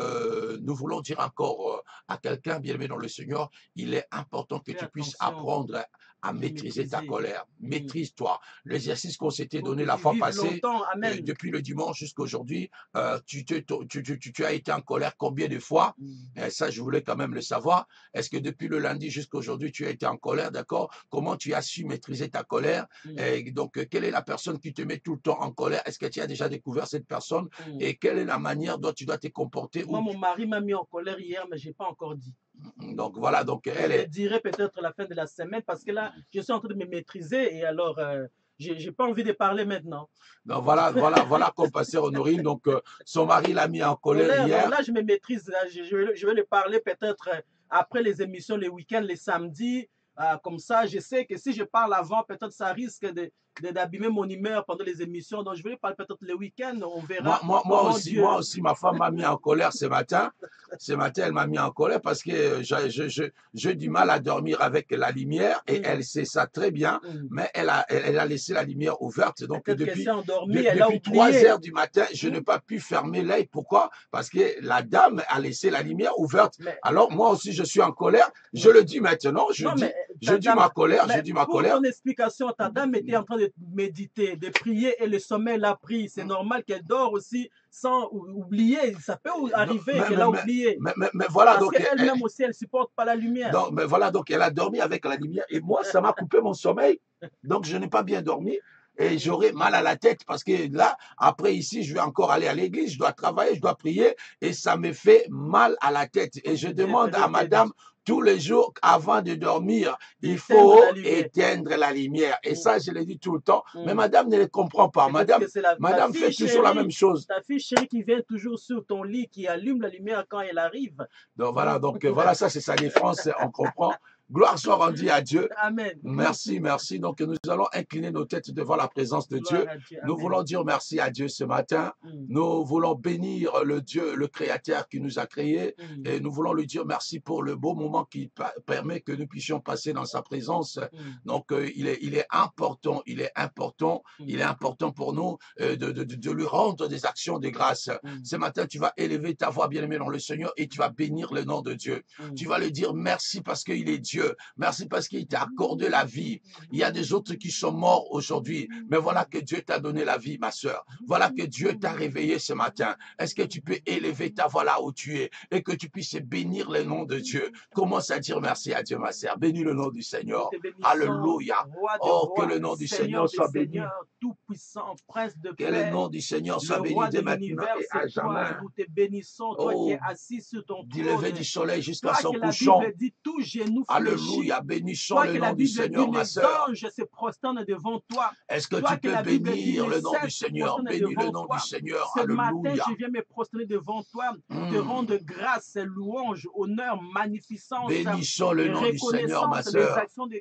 nous voulons dire encore à quelqu'un, bien aimé dans le Seigneur, il est important que tu puisses apprendre à maîtriser ta colère. Maîtrise-toi. L'exercice qu'on s'était donné la fois passée, depuis le dimanche jusqu'à aujourd'hui, tu as été en colère combien de fois? Ça, je voulais quand même le savoir. Est-ce que depuis le lundi jusqu'à aujourd'hui, tu as été en colère, d'accord? Comment tu as su maîtriser ta colère? Et donc, quelle est la personne qui te met tout le temps en colère? Est-ce que tu as déjà découvert cette personne? Et quelle est la manière dont tu dois te comporter? Moi, mon mari m'a mis en colère hier, mais je n'ai pas encore dit. Donc voilà, donc elle est... Je dirai peut-être la fin de la semaine parce que là, je suis en train de me maîtriser et alors j'ai pas envie de parler maintenant. Donc voilà comme pasteur Honorine. Donc son mari l'a mis en colère hier. Là, je me maîtrise. Là, je vais le parler peut-être après les émissions, les week-ends, les samedis. Comme ça, je sais que si je parle avant, peut-être ça risque d'abîmer mon humeur pendant les émissions. Donc, je vais parler peut-être les week-ends. On verra. Moi aussi, ma femme m'a mis en colère ce matin. Ce matin, elle m'a mis en colère parce que j'ai du mal à dormir avec la lumière et elle sait ça très bien, mais elle a laissé la lumière ouverte. Donc, depuis 3 heures du matin, je n'ai pas pu fermer l'œil. Pourquoi? Parce que la dame a laissé la lumière ouverte. Alors, moi aussi, je suis en colère. Je le dis maintenant. Je dis ma colère. Pour ton explication, ta dame était en train de méditer, de prier et le sommeil l'a pris. C'est normal qu'elle dort aussi sans oublier. Ça peut arriver qu'elle a oublié. Mais voilà, parce qu'elle-même aussi, elle ne supporte pas la lumière. Donc elle a dormi avec la lumière et moi, ça m'a coupé mon sommeil. Donc je n'ai pas bien dormi. Et j'aurai mal à la tête parce que là, après ici, je vais encore aller à l'église, je dois travailler, je dois prier et ça me fait mal à la tête. Et je demande à madame tous les jours, avant de dormir, il faut éteindre la lumière. Et ça, je le dis tout le temps. Mais madame ne le comprend pas. Madame fait toujours la même chose. Ta fille chérie qui vient toujours sur ton lit, qui allume la lumière quand elle arrive. Donc voilà, ça c'est sa défense, on comprend. Gloire soit rendue à Dieu. Amen. Merci. Donc, nous allons incliner nos têtes devant la présence de Dieu. Nous voulons dire merci à Dieu ce matin. Nous voulons bénir le Dieu, le Créateur qui nous a créés. Et nous voulons lui dire merci pour le beau moment qui permet que nous puissions passer dans sa présence. Donc, il est important pour nous de lui rendre des actions de grâce. Ce matin, tu vas élever ta voix, bien-aimé dans le Seigneur, et tu vas bénir le nom de Dieu. Tu vas lui dire merci parce qu'il est Dieu. Merci parce qu'il t'a accordé la vie. Il y a des autres qui sont morts aujourd'hui, mais voilà que Dieu t'a donné la vie, ma sœur. Voilà que Dieu t'a réveillé ce matin. Est-ce que tu peux élever ta voix là où tu es et que tu puisses bénir le nom de Dieu? Commence à dire merci à Dieu, ma sœur. Bénis le nom du Seigneur. Alléluia. Oh, que le nom du Seigneur soit béni. Tout-puissant, prince de paix. Que le nom du Seigneur soit béni dès maintenant et à jamais. Nous te bénissons, toi qui es assis sur ton trône. Du lever du soleil jusqu'à son couchant. Alléluia, bénissons le nom du Seigneur, ma sœur. Les anges se prosternent devant toi. Est-ce que tu peux bénir le nom du Seigneur? Bénis le nom du Seigneur. Alléluia. Ce matin, je viens me prosterner devant toi, te rendre grâce, louange, honneur, magnificence. Bénissons le nom du Seigneur, ma sœur.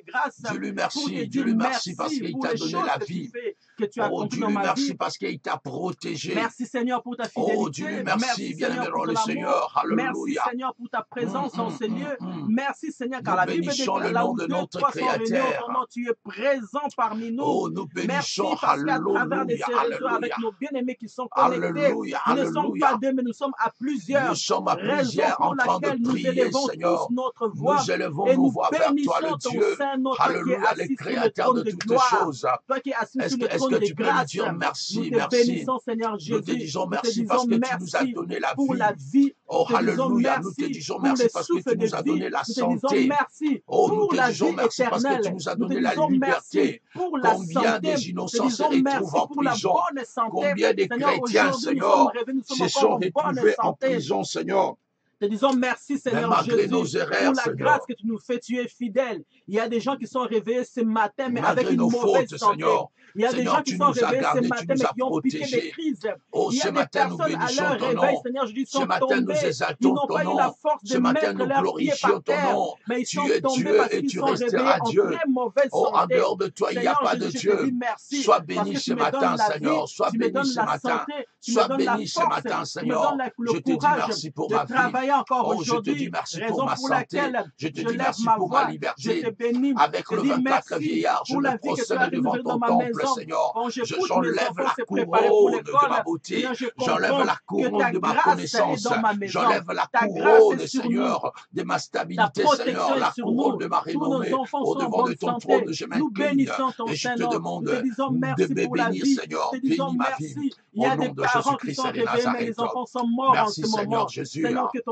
Dieu lui merci parce qu'il t'a donné la vie. Oh, Dieu lui merci parce qu'il t'a protégé. Merci Seigneur pour ta fidélité. Oh, Dieu lui merci, bien-aimé dans le Seigneur. Alléluia. Merci Seigneur pour ta présence en ce lieu. Merci Seigneur car la Bible dit que là où 2 ou 3 sont réunis en ton nom, tu es présent parmi nous. Oh, nous bénissons, alléluia, avec nos bien-aimés qui sont connectés, nous ne sommes pas deux, mais nous sommes à plusieurs. Nous sommes à plusieurs en train de prier, Seigneur. Nous élevons nos voix vers toi, le Dieu. Alléluia, le Créateur de toutes choses. Est-ce que tu peux nous dire merci, merci? Nous te disons merci parce que tu nous as donné la vie. Oh, alléluia, nous te disons merci parce que tu nous as donné la santé. Oh, nous te disons merci parce que tu nous as donné la liberté. Combien des innocents se retrouvent en prison? Combien de chrétiens, Seigneur, se sont retrouvés en prison, Seigneur? Te disons merci, Seigneur Jésus, nos erreurs, pour la grâce que tu nous fais. Tu es fidèle. Il y a des gens qui sont réveillés ce matin, mais avec une mauvaise santé. Seigneur. Il y a des gens qui sont réveillés ce matin, mais qui ont piqué des crises. Oh, il y a ce des matin, nous personnes à bénissons leur ton réveil, nom. Seigneur Jésus, Ce sont matin, nous tombés. Ils exaltons n'ont ton pas eu nom. la force Ce de matin, mettre nous leurs pieds glorifions par ton terre. nom. Mais ils sont Tu es tombés Dieu parce et qu'ils tu sont réveillés resteras en Dieu. très mauvaise Oh, en santé. dehors de toi, il n'y a Seigneur pas de Jésus, je te dis Dieu. merci. Sois Parce béni que ce tu me donnes matin, la Seigneur. vie, Sois tu me béni donnes ce la matin. santé, tu me Sois donnes la béni ce force, matin, tu me Seigneur. donnes Je le te dis courage merci pour de ma vie. travailler encore Oh, je te dis aujourd'hui. merci pour Raison ma pour santé. laquelle Je te je dis lève merci ma pour ma voix. Je liberté. te bénis. Avec Je le dis 24 merci vieillard, je pour me la vie que tu as prosterne devant renouvelée dans ton ma temple, maison. Seigneur. Quand j'écoute mes J'enlève enfants la se préparer pour couronne de l'école, ma beauté. Seigneur, je J'enlève comprends la que couronne ta de ma grâce est connaissance. dans ma maison. J'enlève la Ta grâce couronne, est sur nous. Seigneur, de ma Ta stabilité, protection Seigneur. est La sur couronne nous. de ma Tous nos renommée. enfants sont en Au-devant de bonne ton santé. trône, je Nous m'incline. bénissons ton Et je te Saint-Nom. Nous demande te disons de merci me pour la bénir, vie. Seigneur. Nous te disons Bénis ma vie. merci. Il y Au a des nom de parents qui Jésus-Christ sont de réveillés, mais les Nazareth. enfants sont morts en Merci, ce Seigneur moment. Jésus. Seigneur, que ton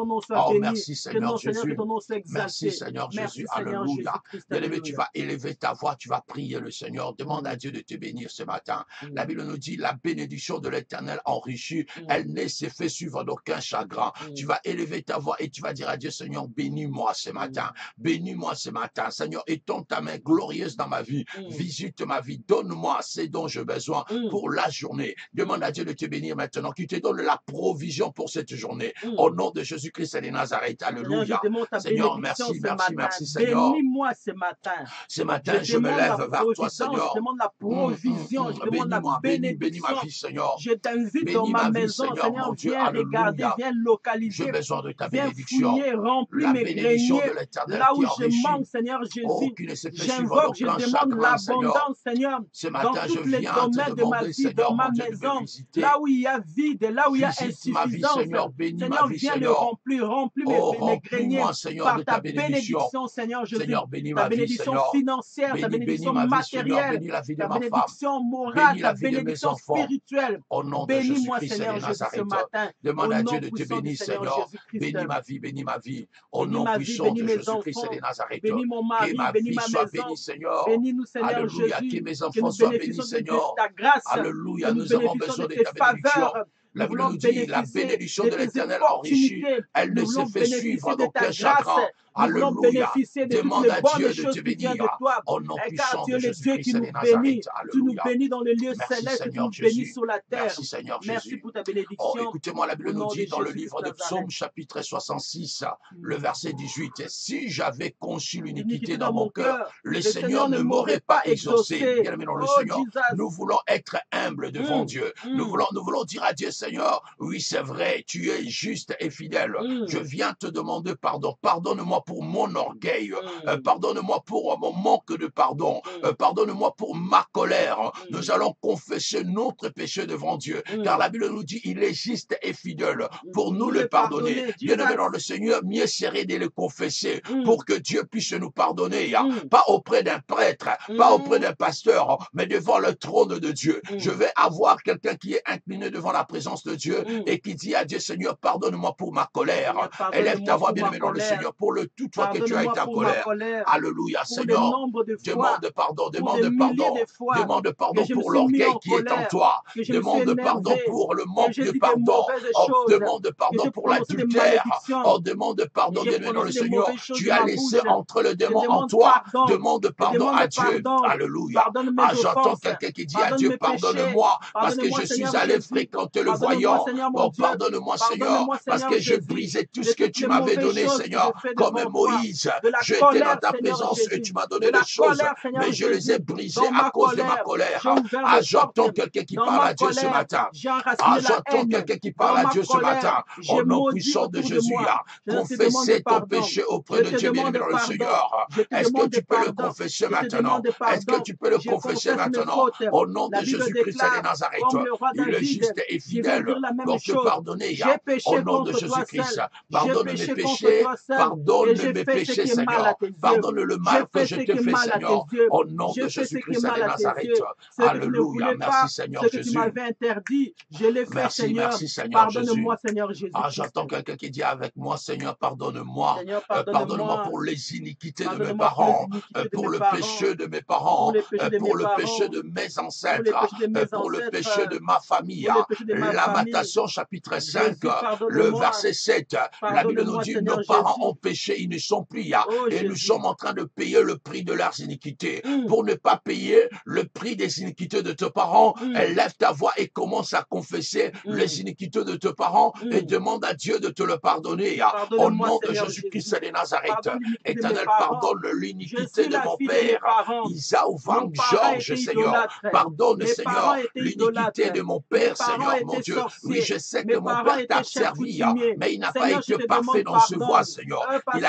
nom soit Oh, béni. merci Que Seigneur non, Seigneur, que Jésus. ton nom soit Merci exalté. Seigneur Merci Jésus. Seigneur Alléluia. Jésus-Christ. Bien-aimé, tu Alléluia. vas élever ta voix, tu vas prier le Seigneur. Demande à Dieu de te bénir ce matin. La Bible nous dit, la bénédiction de l'Éternel enrichit, elle ne s'est fait suivre d'aucun chagrin. Tu vas élever ta voix et tu vas dire à Dieu, Seigneur, bénis-moi ce matin. Bénis-moi ce matin. Seigneur, étends ta main glorieuse dans ma vie. Visite ma vie. Donne-moi ce dont j'ai besoin pour la journée. Demande à Dieu de te bénir maintenant, qu'il te donne la provision pour cette journée. Au nom de Jésus-Christ et de Nazareth. Seigneur, je Alléluia. demande ta Seigneur, bénédiction merci, ce merci, matin. merci, Seigneur. Bénis-moi ce matin. Ce matin, je me demande la lève vers toi, providence, je Seigneur. demande la provision, je demande la Bénis-moi, bénis ma bénédiction. vie, Seigneur. Je t'invite dans Bénis ma ma vie, maison, Seigneur, Seigneur, mon Dieu. viens regarder, Alléluia. viens J'ai localiser, besoin de ta viens bénédiction. fouiller, remplis La mes bénédiction de greniers, l'Éternel là qui où je enrichit. manque, Seigneur Oh, Jésus. qui ne se fait suivre J'invoque, je d'aucun demande chagrin, Seigneur. l'abondance, Seigneur, Ce dans matin, je tous les viens te domaines de ma demander, vie, Seigneur, dans ma mon Dieu, de me maison, visiter. là où il y a vide, là où il y a Visite ma vie, insuffisance. Seigneur. Bénis ma Seigneur, vie, viens le Seigneur. remplir, remplis Oh, mes greniers remplis-moi, Seigneur, par de ta ta bénédiction. bénédiction, Seigneur Jésus. Seigneur, bénis Ta ma vie, bénédiction Seigneur. financière, ta Bénis bénédiction ma vie, Seigneur. matérielle, Bénis la vie de ta ma femme. bénédiction morale, Bénis ta la vie de mes bénédiction enfants. spirituelle. Au nom de Bénis-moi, Jésus-Christ et Seigneur de Jésus, ce Nazareth. matin. Demande Au à Dieu nom de te puissant du bénir, Seigneur Seigneur. Jésus-Christ. Bénis ma vie, bénis ma vie. Au Bénis nom ma vie, puissant bénis de mes Jésus-Christ et enfants. de Nazareth. Bénis mon Que mari, ma bénis vie ma soit maison. bénie, Seigneur. Bénis-nous, Seigneur Alléluia. Que Jésus. mes Que enfants nous soient bénis, bénéficions de Seigneur. ta grâce. Que Alléluia. nous Nous avons bénéficions besoin de de tes ta bénédiction. faveurs. La Nous Bible voulons nous dit, la bénéficier bénédiction de de tes l'Éternel enrichit. opportunités. Elle Nous ne se voulons fait suivre bénéficier de ta d'aucun grâce. chagrin. Nous voulons Alléluia. bénéficier de toutes Demande les à bonnes Dieu de choses te qui viennent de bénir. toi. Au nom Car puissant tu de es le Dieu qui Jésus-Christ et nous de bénit. Nazareth. Tu nous Alléluia. bénis dans le lieu Merci céleste et tu Seigneur nous bénis Jésus. sur la terre. Merci Seigneur Merci Jésus. pour ta Oh, bénédiction. écoutez-moi, la Bible Au nous nom de dit dans le Jésus-Christ livre de de Nazareth. Psaume, chapitre 66, le verset 18, si j'avais conçu l'iniquité L'iniquité dans dans mon mon cœur, cœur, le le Seigneur Seigneur ne ne m'aurait m'aurait pas pas exaucé. exaucé. Bien aimé dans le Oh, Seigneur, Jesus. nous voulons être humbles devant Dieu. Nous voulons dire à Dieu, Seigneur, oui, c'est vrai, tu es juste et fidèle. Je viens te demander pardon. Pardonne-moi pour mon orgueil. Pardonne-moi pour mon manque de pardon. Pardonne-moi pour ma colère. Nous allons confesser notre péché devant Dieu. Car la Bible nous dit, il est juste et fidèle pour nous le pardonner. Bien-aimé dans le Seigneur, mieux serait de le confesser pour que Dieu puisse nous pardonner. Pas auprès d'un prêtre, pas auprès d'un pasteur, mais devant le trône de Dieu. Je vais avoir quelqu'un qui est incliné devant la présence de Dieu et qui dit à Dieu, Seigneur, pardonne-moi pour ma colère. Élève ta voix, bien-aimé dans le Seigneur, pour le toute fois que tu as été en colère. Alléluia, Seigneur. Demande pardon, demande pardon. Demande pardon pour l'orgueil qui est en toi. Demande pardon pour le manque de pardon. Demande pardon pour l'adultère. Demande pardon, bien-aimé dans le Seigneur. Tu as laissé entre le démon en toi. Demande pardon à Dieu. Alléluia. J'entends quelqu'un qui dit à Dieu, pardonne-moi parce que je suis allé fréquenter le voyant. Pardonne-moi, Seigneur, parce que je brisais tout ce que tu m'avais donné, Seigneur. Comme Moïse, j'étais dans ta présence et tu m'as donné des choses, mais je les ai brisées à cause de ma colère. J'entends quelqu'un qui parle à Dieu ce matin. J'entends quelqu'un qui parle à Dieu ce matin. Au nom puissant de Jésus, confessez ton péché auprès de Dieu, bien-aimé dans le Seigneur. Est-ce que tu peux le confesser maintenant? Est-ce que tu peux le confesser maintenant? Au nom de Jésus-Christ de Nazareth, il est juste et fidèle pour te pardonner. Au nom de Jésus-Christ, pardonne mes péchés, pardonne mes péchés, Seigneur. Pardonne le mal que je te fais, Seigneur. Au nom de Jésus-Christ de Nazareth. Alléluia. Merci, Seigneur Jésus. Ce que tu m'avais interdit, je l'ai fait, Seigneur. Merci, Seigneur Jésus. Pardonne-moi, Seigneur Jésus. J'entends quelqu'un qui dit avec moi, Seigneur, pardonne-moi. Pardonne-moi pour les iniquités de mes parents, pour le péché de mes parents, pour le péché de mes ancêtres, pour le péché de ma famille. Lamentation chapitre 5, le verset 7. La Bible nous dit, nos parents ont péché, ils ne sont plus là. Et nous sommes en train de payer le prix de leurs iniquités. Pour ne pas payer le prix des iniquités de tes parents, lève ta voix et commence à confesser les iniquités de tes parents et demande à Dieu de te le pardonner. Au nom de Jésus-Christ de Nazareth, Éternel, pardonne l'iniquité de mon père, Isaou Van Georges, Seigneur. Pardonne, Seigneur, l'iniquité de mon père, Seigneur, mon Dieu. Oui, je sais que mon père t'a servi, mais il n'a pas été parfait dans ce voie, Seigneur. Il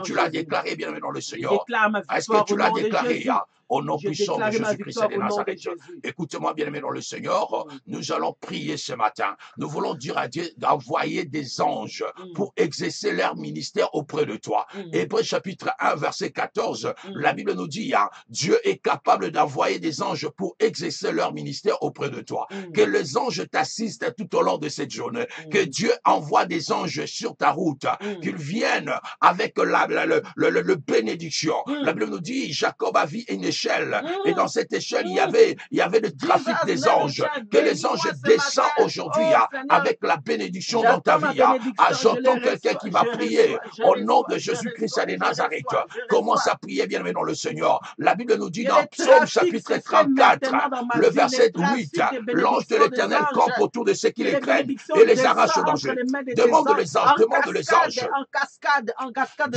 Seigneur tu l'as Jésus. déclaré, bien-aimé dans le Je Seigneur? déclare ma Est-ce que victoire tu au l'as nom de déclaré Jésus. au nom Je puissant de déclare ma Jésus-Christ victoire de au nom de Nazareth? Jésus. Écoute-moi, bien-aimé dans le Seigneur, Mm, nous allons prier ce matin. Nous voulons dire à Dieu d'envoyer des anges mm, pour exercer leur ministère auprès de toi. mm, Hébreux chapitre 1, verset 14, la mm, Bible nous dit, hein, Dieu est capable d'envoyer des anges pour exercer leur ministère auprès de toi. Que mm, les anges t'assistent tout au long de cette journée. Que mm, Dieu envoie des anges sur ta route. mm, Qu'ils viennent avec le bénédiction. La mm, Bible nous dit, Jacob a vu une échelle. Et mm, dans cette échelle, il y mm, avait il y avait le trafic Jesus, des let anges. the child Que les bénis-moi anges ce descendent matin. aujourd'hui Oh Seigneur, avec la bénédiction dans ta j'attends ma vie. bénédiction, je J'entends les quelqu'un reçois, qui va je prier reçois, je au nom reçois, de je Jésus-Christ reçois, de je Nazareth. reçois, je Commence reçois. à prier, bien-aimé dans le Seigneur. La Bible nous dit Que dans les Psaume trafics chapitre se fait 34, maintenant dans ma le vie, les verset 8, trafics des l'ange de bénédictions des l'Éternel anges, campe autour de ceux qui que les les craignent bénédictions et les arrache descendent au entre danger. les mains de tes Demande anges, les anges, demande les anges. en cascade,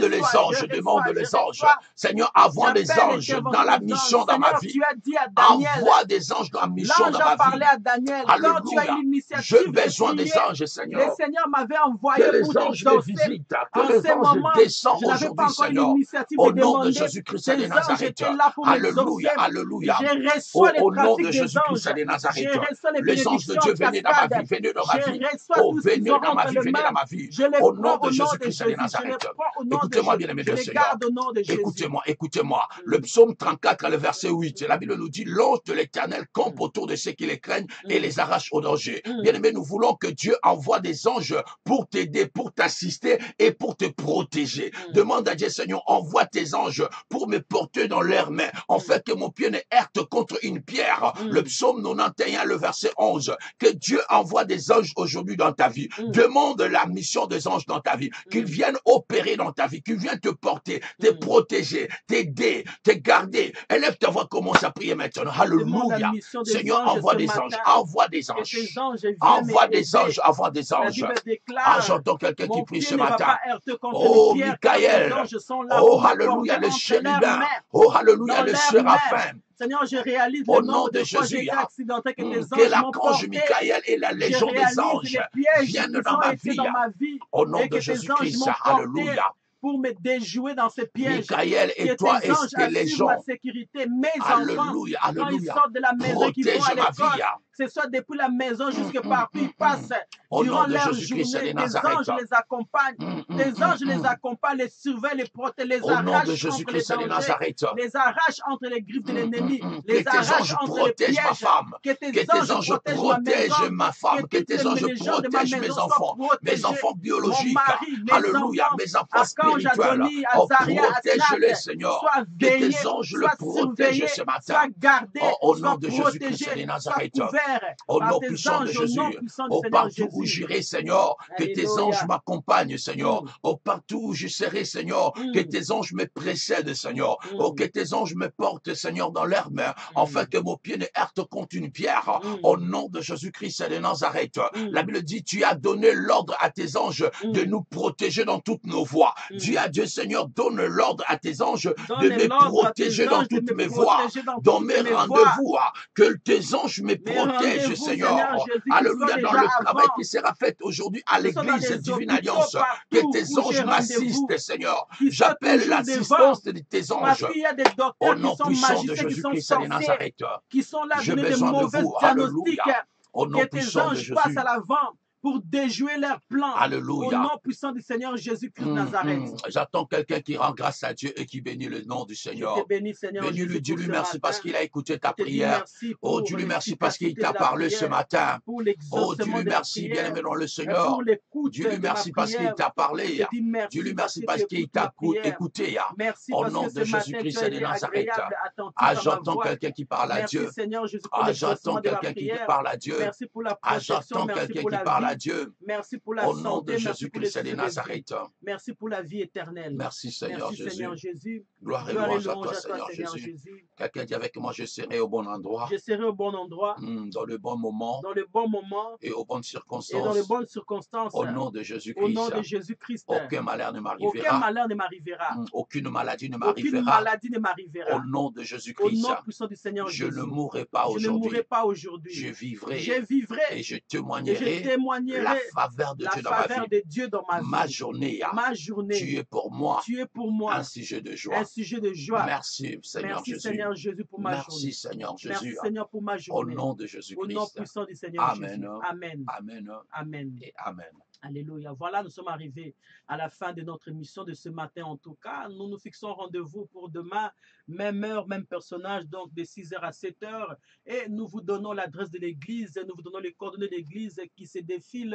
je Demande reçois, je les anges. reçois. Seigneur, envoie des J'appelle anges dans l'intervention la des anges. mission dans ma Seigneur, vie. tu as dit à Daniel, Envoie des anges dans la mission l'ange dans a ma parlé vie. à Daniel, quand tu as eu Alléluia. J'ai l'initiative de besoin des prier, anges, le Seigneur. Seigneur m'avait Que envoyé pour les anges me t'exaucer. visitent, que En les ces anges moments, descendent je n'avais pas aujourd'hui, encore eu Seigneur. l'initiative de Au nom de demander. Jésus-Christ Ces de anges Nazareth. étaient là pour m'exaucer. Alléluia, alléluia. Je reçois les Au nom trafics de des Jésus-Christ anges. de Je Nazareth. reçois les Les anges de bénédictions Dieu, en venez dans ma cascade. vie, venez dans Je ma vie. reçois Oh, tout ce qu'ils venez ont dans ma entre vie, les venez dans mains. ma vie. Je les Au nom prends de au nom de Jésus-Christ de Jésus. Je les Nazareth. prends au nom de Écoutez-moi, Jésus. bien-aimé Je de les Seigneur. garde au nom de Jésus. Écoutez-moi, écoutez-moi. Le psaume 34, le verset 8, la Bible nous dit, l'ange de l'Éternel campe autour de ceux qui les craignent et les arrache au danger. Bien-aimé, nous voulons que Dieu envoie des anges pour t'aider, pour t'assister et pour te protéger. Demande à Dieu, Seigneur, envoie tes anges pour me porter dans leurs mains, en fait que mon pied ne heurte contre une pierre. Le psaume 91, le verset 11, que Dieu envoie des anges aujourd'hui dans ta vie. Demande la mission des anges dans ta vie, qu'ils viennent opérer dans ta vie, qu'ils viennent te porter, te protéger, t'aider, te garder. Élève ta voix, commence à prier maintenant. Alléluia. Seigneur, envoie des anges, envoie des anges. Envoie des anges, envoie des La anges. Bible Ah, déclare, j'entends quelqu'un qui mon prie pied ce ne va matin. pas heurter contre Oh, les pierres, car tes Michael. anges sont là Oh, pour me alléluia, porter le entre leurs chérubin. mains. Oh, alléluia, Dans le leurs mains. séraphin. Seigneur, je réalise Au le nom nombre de de fois j'ai Jésus, été accidenté, que tes que anges m'ont l'archange porté. Michael et la Je légion des réalise anges les pièges viennent qui dans ont ma été vie. dans ma vie Au nom et de que tes anges Jésus-Christ, m'ont porté alléluia. pour me déjouer dans ces pièges. Michael Que et toi tes et anges tes assurent ma légions. sécurité, mes enfants, Alléluia, quand ils alléluia. sortent de la maison, qu'ils vont à Protège ma l'école, vie. que ce soit depuis la maison jusque partout, ils passent Au durant nom de leur Jésus-Christ journée. de Tes Nazareth. anges les accompagnent. Tes anges les accompagnent, les surveillent, les protègent, les Au nom de arrachent entre les Jésus-Christ de dangers, Nazareth. les arrachent entre les griffes de l'ennemi, Que les tes arrachent anges entre les protègent ma pièges. femme. Que Que tes tes anges anges protègent ma maison. protègent ma femme. Que Que tes toutes anges les gens de ma protègent maison mes soient enfants. Mes protégés. enfants Mon biologiques. mari, mes Alléluia. enfants, Mes enfants Archange spirituels. Adonis, Oh, Azaria, protège-les, Asnath, Seigneur. soient Que veillés, tes anges le soient protègent surveillés, ce matin. soient gardés, Oh, au nom soient de Jésus-Christ protégés, de soient Nazareth. couverts Au par nom tes puissant de anges au nom Jésus. puissant du Au Seigneur partout où Jésus. j'irai, Seigneur, que tes anges Alléluia. m'accompagnent, Seigneur. Au partout où je serai, Seigneur, que tes anges me précèdent, Seigneur. Oh, que tes anges me portent, Seigneur, dans leurs mains, afin que mon pied ne heurte contre une pierre. Au nom de Jésus-Christ de Nazareth. La Bible dit, tu as donné l'ordre à tes anges de nous protéger dans toutes nos voies. Dis à Dieu, Seigneur, donne l'ordre à tes anges de me protéger dans toutes mes voies, dans mes rendez-vous. Que tes anges me protègent, Seigneur. Alléluia, dans le travail qui sera fait aujourd'hui à l'église Divine Alliance. Que tes anges m'assistent, Seigneur. J'appelle l'assistance de tes anges. Parce qu'il y a des Au docteurs nom qui sont puissant de magiciens, qui sont Jésus-Christ de sorciers, Nazareth. qui sont là à J'ai donner de besoin de mauvais vous. diagnostics. Alléluia. Au nom Que tes puissant de anges passent Jésus. à l'avant pour déjouer leurs plans. Au Alléluia. nom puissant du Seigneur Jésus-Christ de Nazareth. J'attends quelqu'un qui rend grâce à Dieu et qui bénit le nom du Je Seigneur. te bénis, Seigneur Bénis-lui, Jésus, pour dis-lui ce merci parce matin. qu'il a écouté ta Je te dis prière. merci Oh, pour dis-lui merci parce qu'il l'efficacité t'a de la parlé ce prière, matin. pour Oh, l'exaucement dis-lui de la merci, prière, bien-aimé dans le pour Seigneur. l'écoute Dis-lui de ma merci parce qu'il prière. t'a Je parlé. te dis Dis-lui merci merci parce parce que tu qu'il écoutes ma t'a prière. écouté. Merci Au parce nom que de ce matin, tu Jésus-Christ as de été Nazareth. agréable, attentif Ah, à ma j'entends voix. quelqu'un qui parle à Merci Dieu. Seigneur Jésus pour Ah, l'exaucement j'entends de ma quelqu'un qui prière. parle à Dieu. Merci pour la Ah, protection, j'entends merci quelqu'un pour qui la parle à vie, Dieu. merci pour la Au nom de santé, merci pour le Jésus-Christ de souffle de vie. Nazareth. Merci pour la vie éternelle. Merci Seigneur Merci Jésus. Seigneur Jésus. Gloire et Gloire et louange à louange toi à toi Seigneur Seigneur Jésus. Jésus. Quelqu'un dit avec moi, je serai au bon endroit, Je serai au bon endroit, dans le bon moment dans le bon moment et aux bonnes et dans les circonstances. bonnes circonstances. Au nom de Au nom Jésus-Christ, de Jésus-Christ. aucun malheur ne Aucun m'arrivera, malheur ne m'arrivera. aucune maladie ne Aucune m'arrivera. maladie ne Au m'arrivera. nom de Au Jésus-Christ, nom puissant du Seigneur je ne Jésus. mourrai pas Je ne mourrai aujourd'hui. pas Je aujourd'hui. Je vivrai vivrai et je et je témoignerai la témoignerai faveur de la Dieu dans ma faveur vie. de Dieu dans ma Ma vie. journée, Ma tu journée, es pour moi tu es pour moi un sujet de un joie. sujet de joie. Merci Seigneur Merci Jésus. Seigneur Jésus pour ma journée. Merci Seigneur Merci Jésus. Seigneur pour ma Au journée. nom de Au nom Jésus-Christ. puissant du Seigneur Amen. Jésus. Amen. Amen Amen. et Amen. Alléluia. Voilà, nous sommes arrivés à la fin de notre émission de ce matin. En tout cas, nous nous fixons rendez-vous pour demain, même heure, même personnage, donc de 6h à 7h. Et nous vous donnons l'adresse de l'église, nous vous donnons les coordonnées de l'église qui se défilent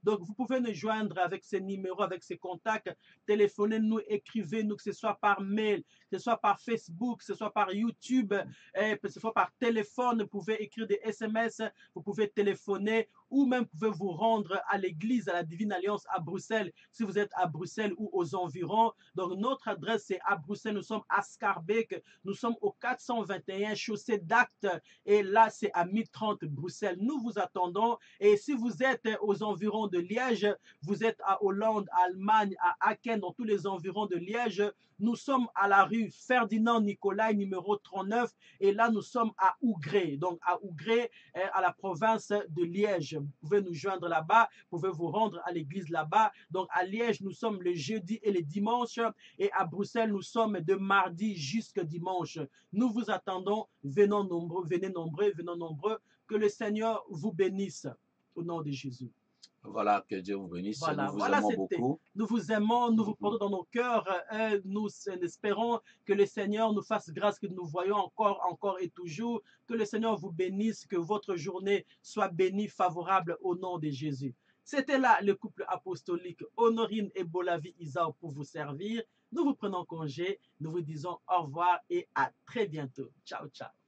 Donc, vous pouvez nous joindre avec ces numéros, avec ces contacts. Téléphonez-nous, écrivez-nous, que ce soit par mail, que ce soit par Facebook, que ce soit par YouTube, que ce soit par téléphone. Vous pouvez écrire des SMS, vous pouvez téléphoner ou même vous pouvez vous rendre à l'église, à la Divine Alliance à Bruxelles, si vous êtes à Bruxelles ou aux environs. Donc, notre adresse, c'est à Bruxelles. Nous sommes à Schaerbeek. Nous sommes au 421 chaussée d'Acte. Et là, c'est à 1030 Bruxelles. Nous vous attendons. Et si vous êtes aux environs de Liège, vous êtes à Hollande, à Allemagne, à Aachen, dans tous les environs de Liège, nous sommes à la rue Ferdinand Nicolai, numéro 39. Et là, nous sommes à Ougré. Donc, à Ougré, à la province de Liège. Vous pouvez nous joindre là-bas. Vous pouvez vous rendre à l'église là-bas. Donc, à Liège, nous sommes le jeudi et les dimanches. Et à Bruxelles, nous sommes de mardi jusqu'à dimanche. Nous vous attendons. Venons nombreux, venez nombreux, venons nombreux. Que le Seigneur vous bénisse. Au nom de Jésus. Voilà, que Dieu vous bénisse. Voilà, Nous vous voilà, aimons c'était. beaucoup. Nous vous aimons, nous vous portons dans nos cœurs. Nous espérons que le Seigneur nous fasse grâce, que nous voyons encore, encore et toujours. Que le Seigneur vous bénisse, que votre journée soit bénie, favorable au nom de Jésus. C'était là le couple apostolique Honorine et Bolavi Isao pour vous servir. Nous vous prenons congé. Nous vous disons au revoir et à très bientôt. Ciao, ciao.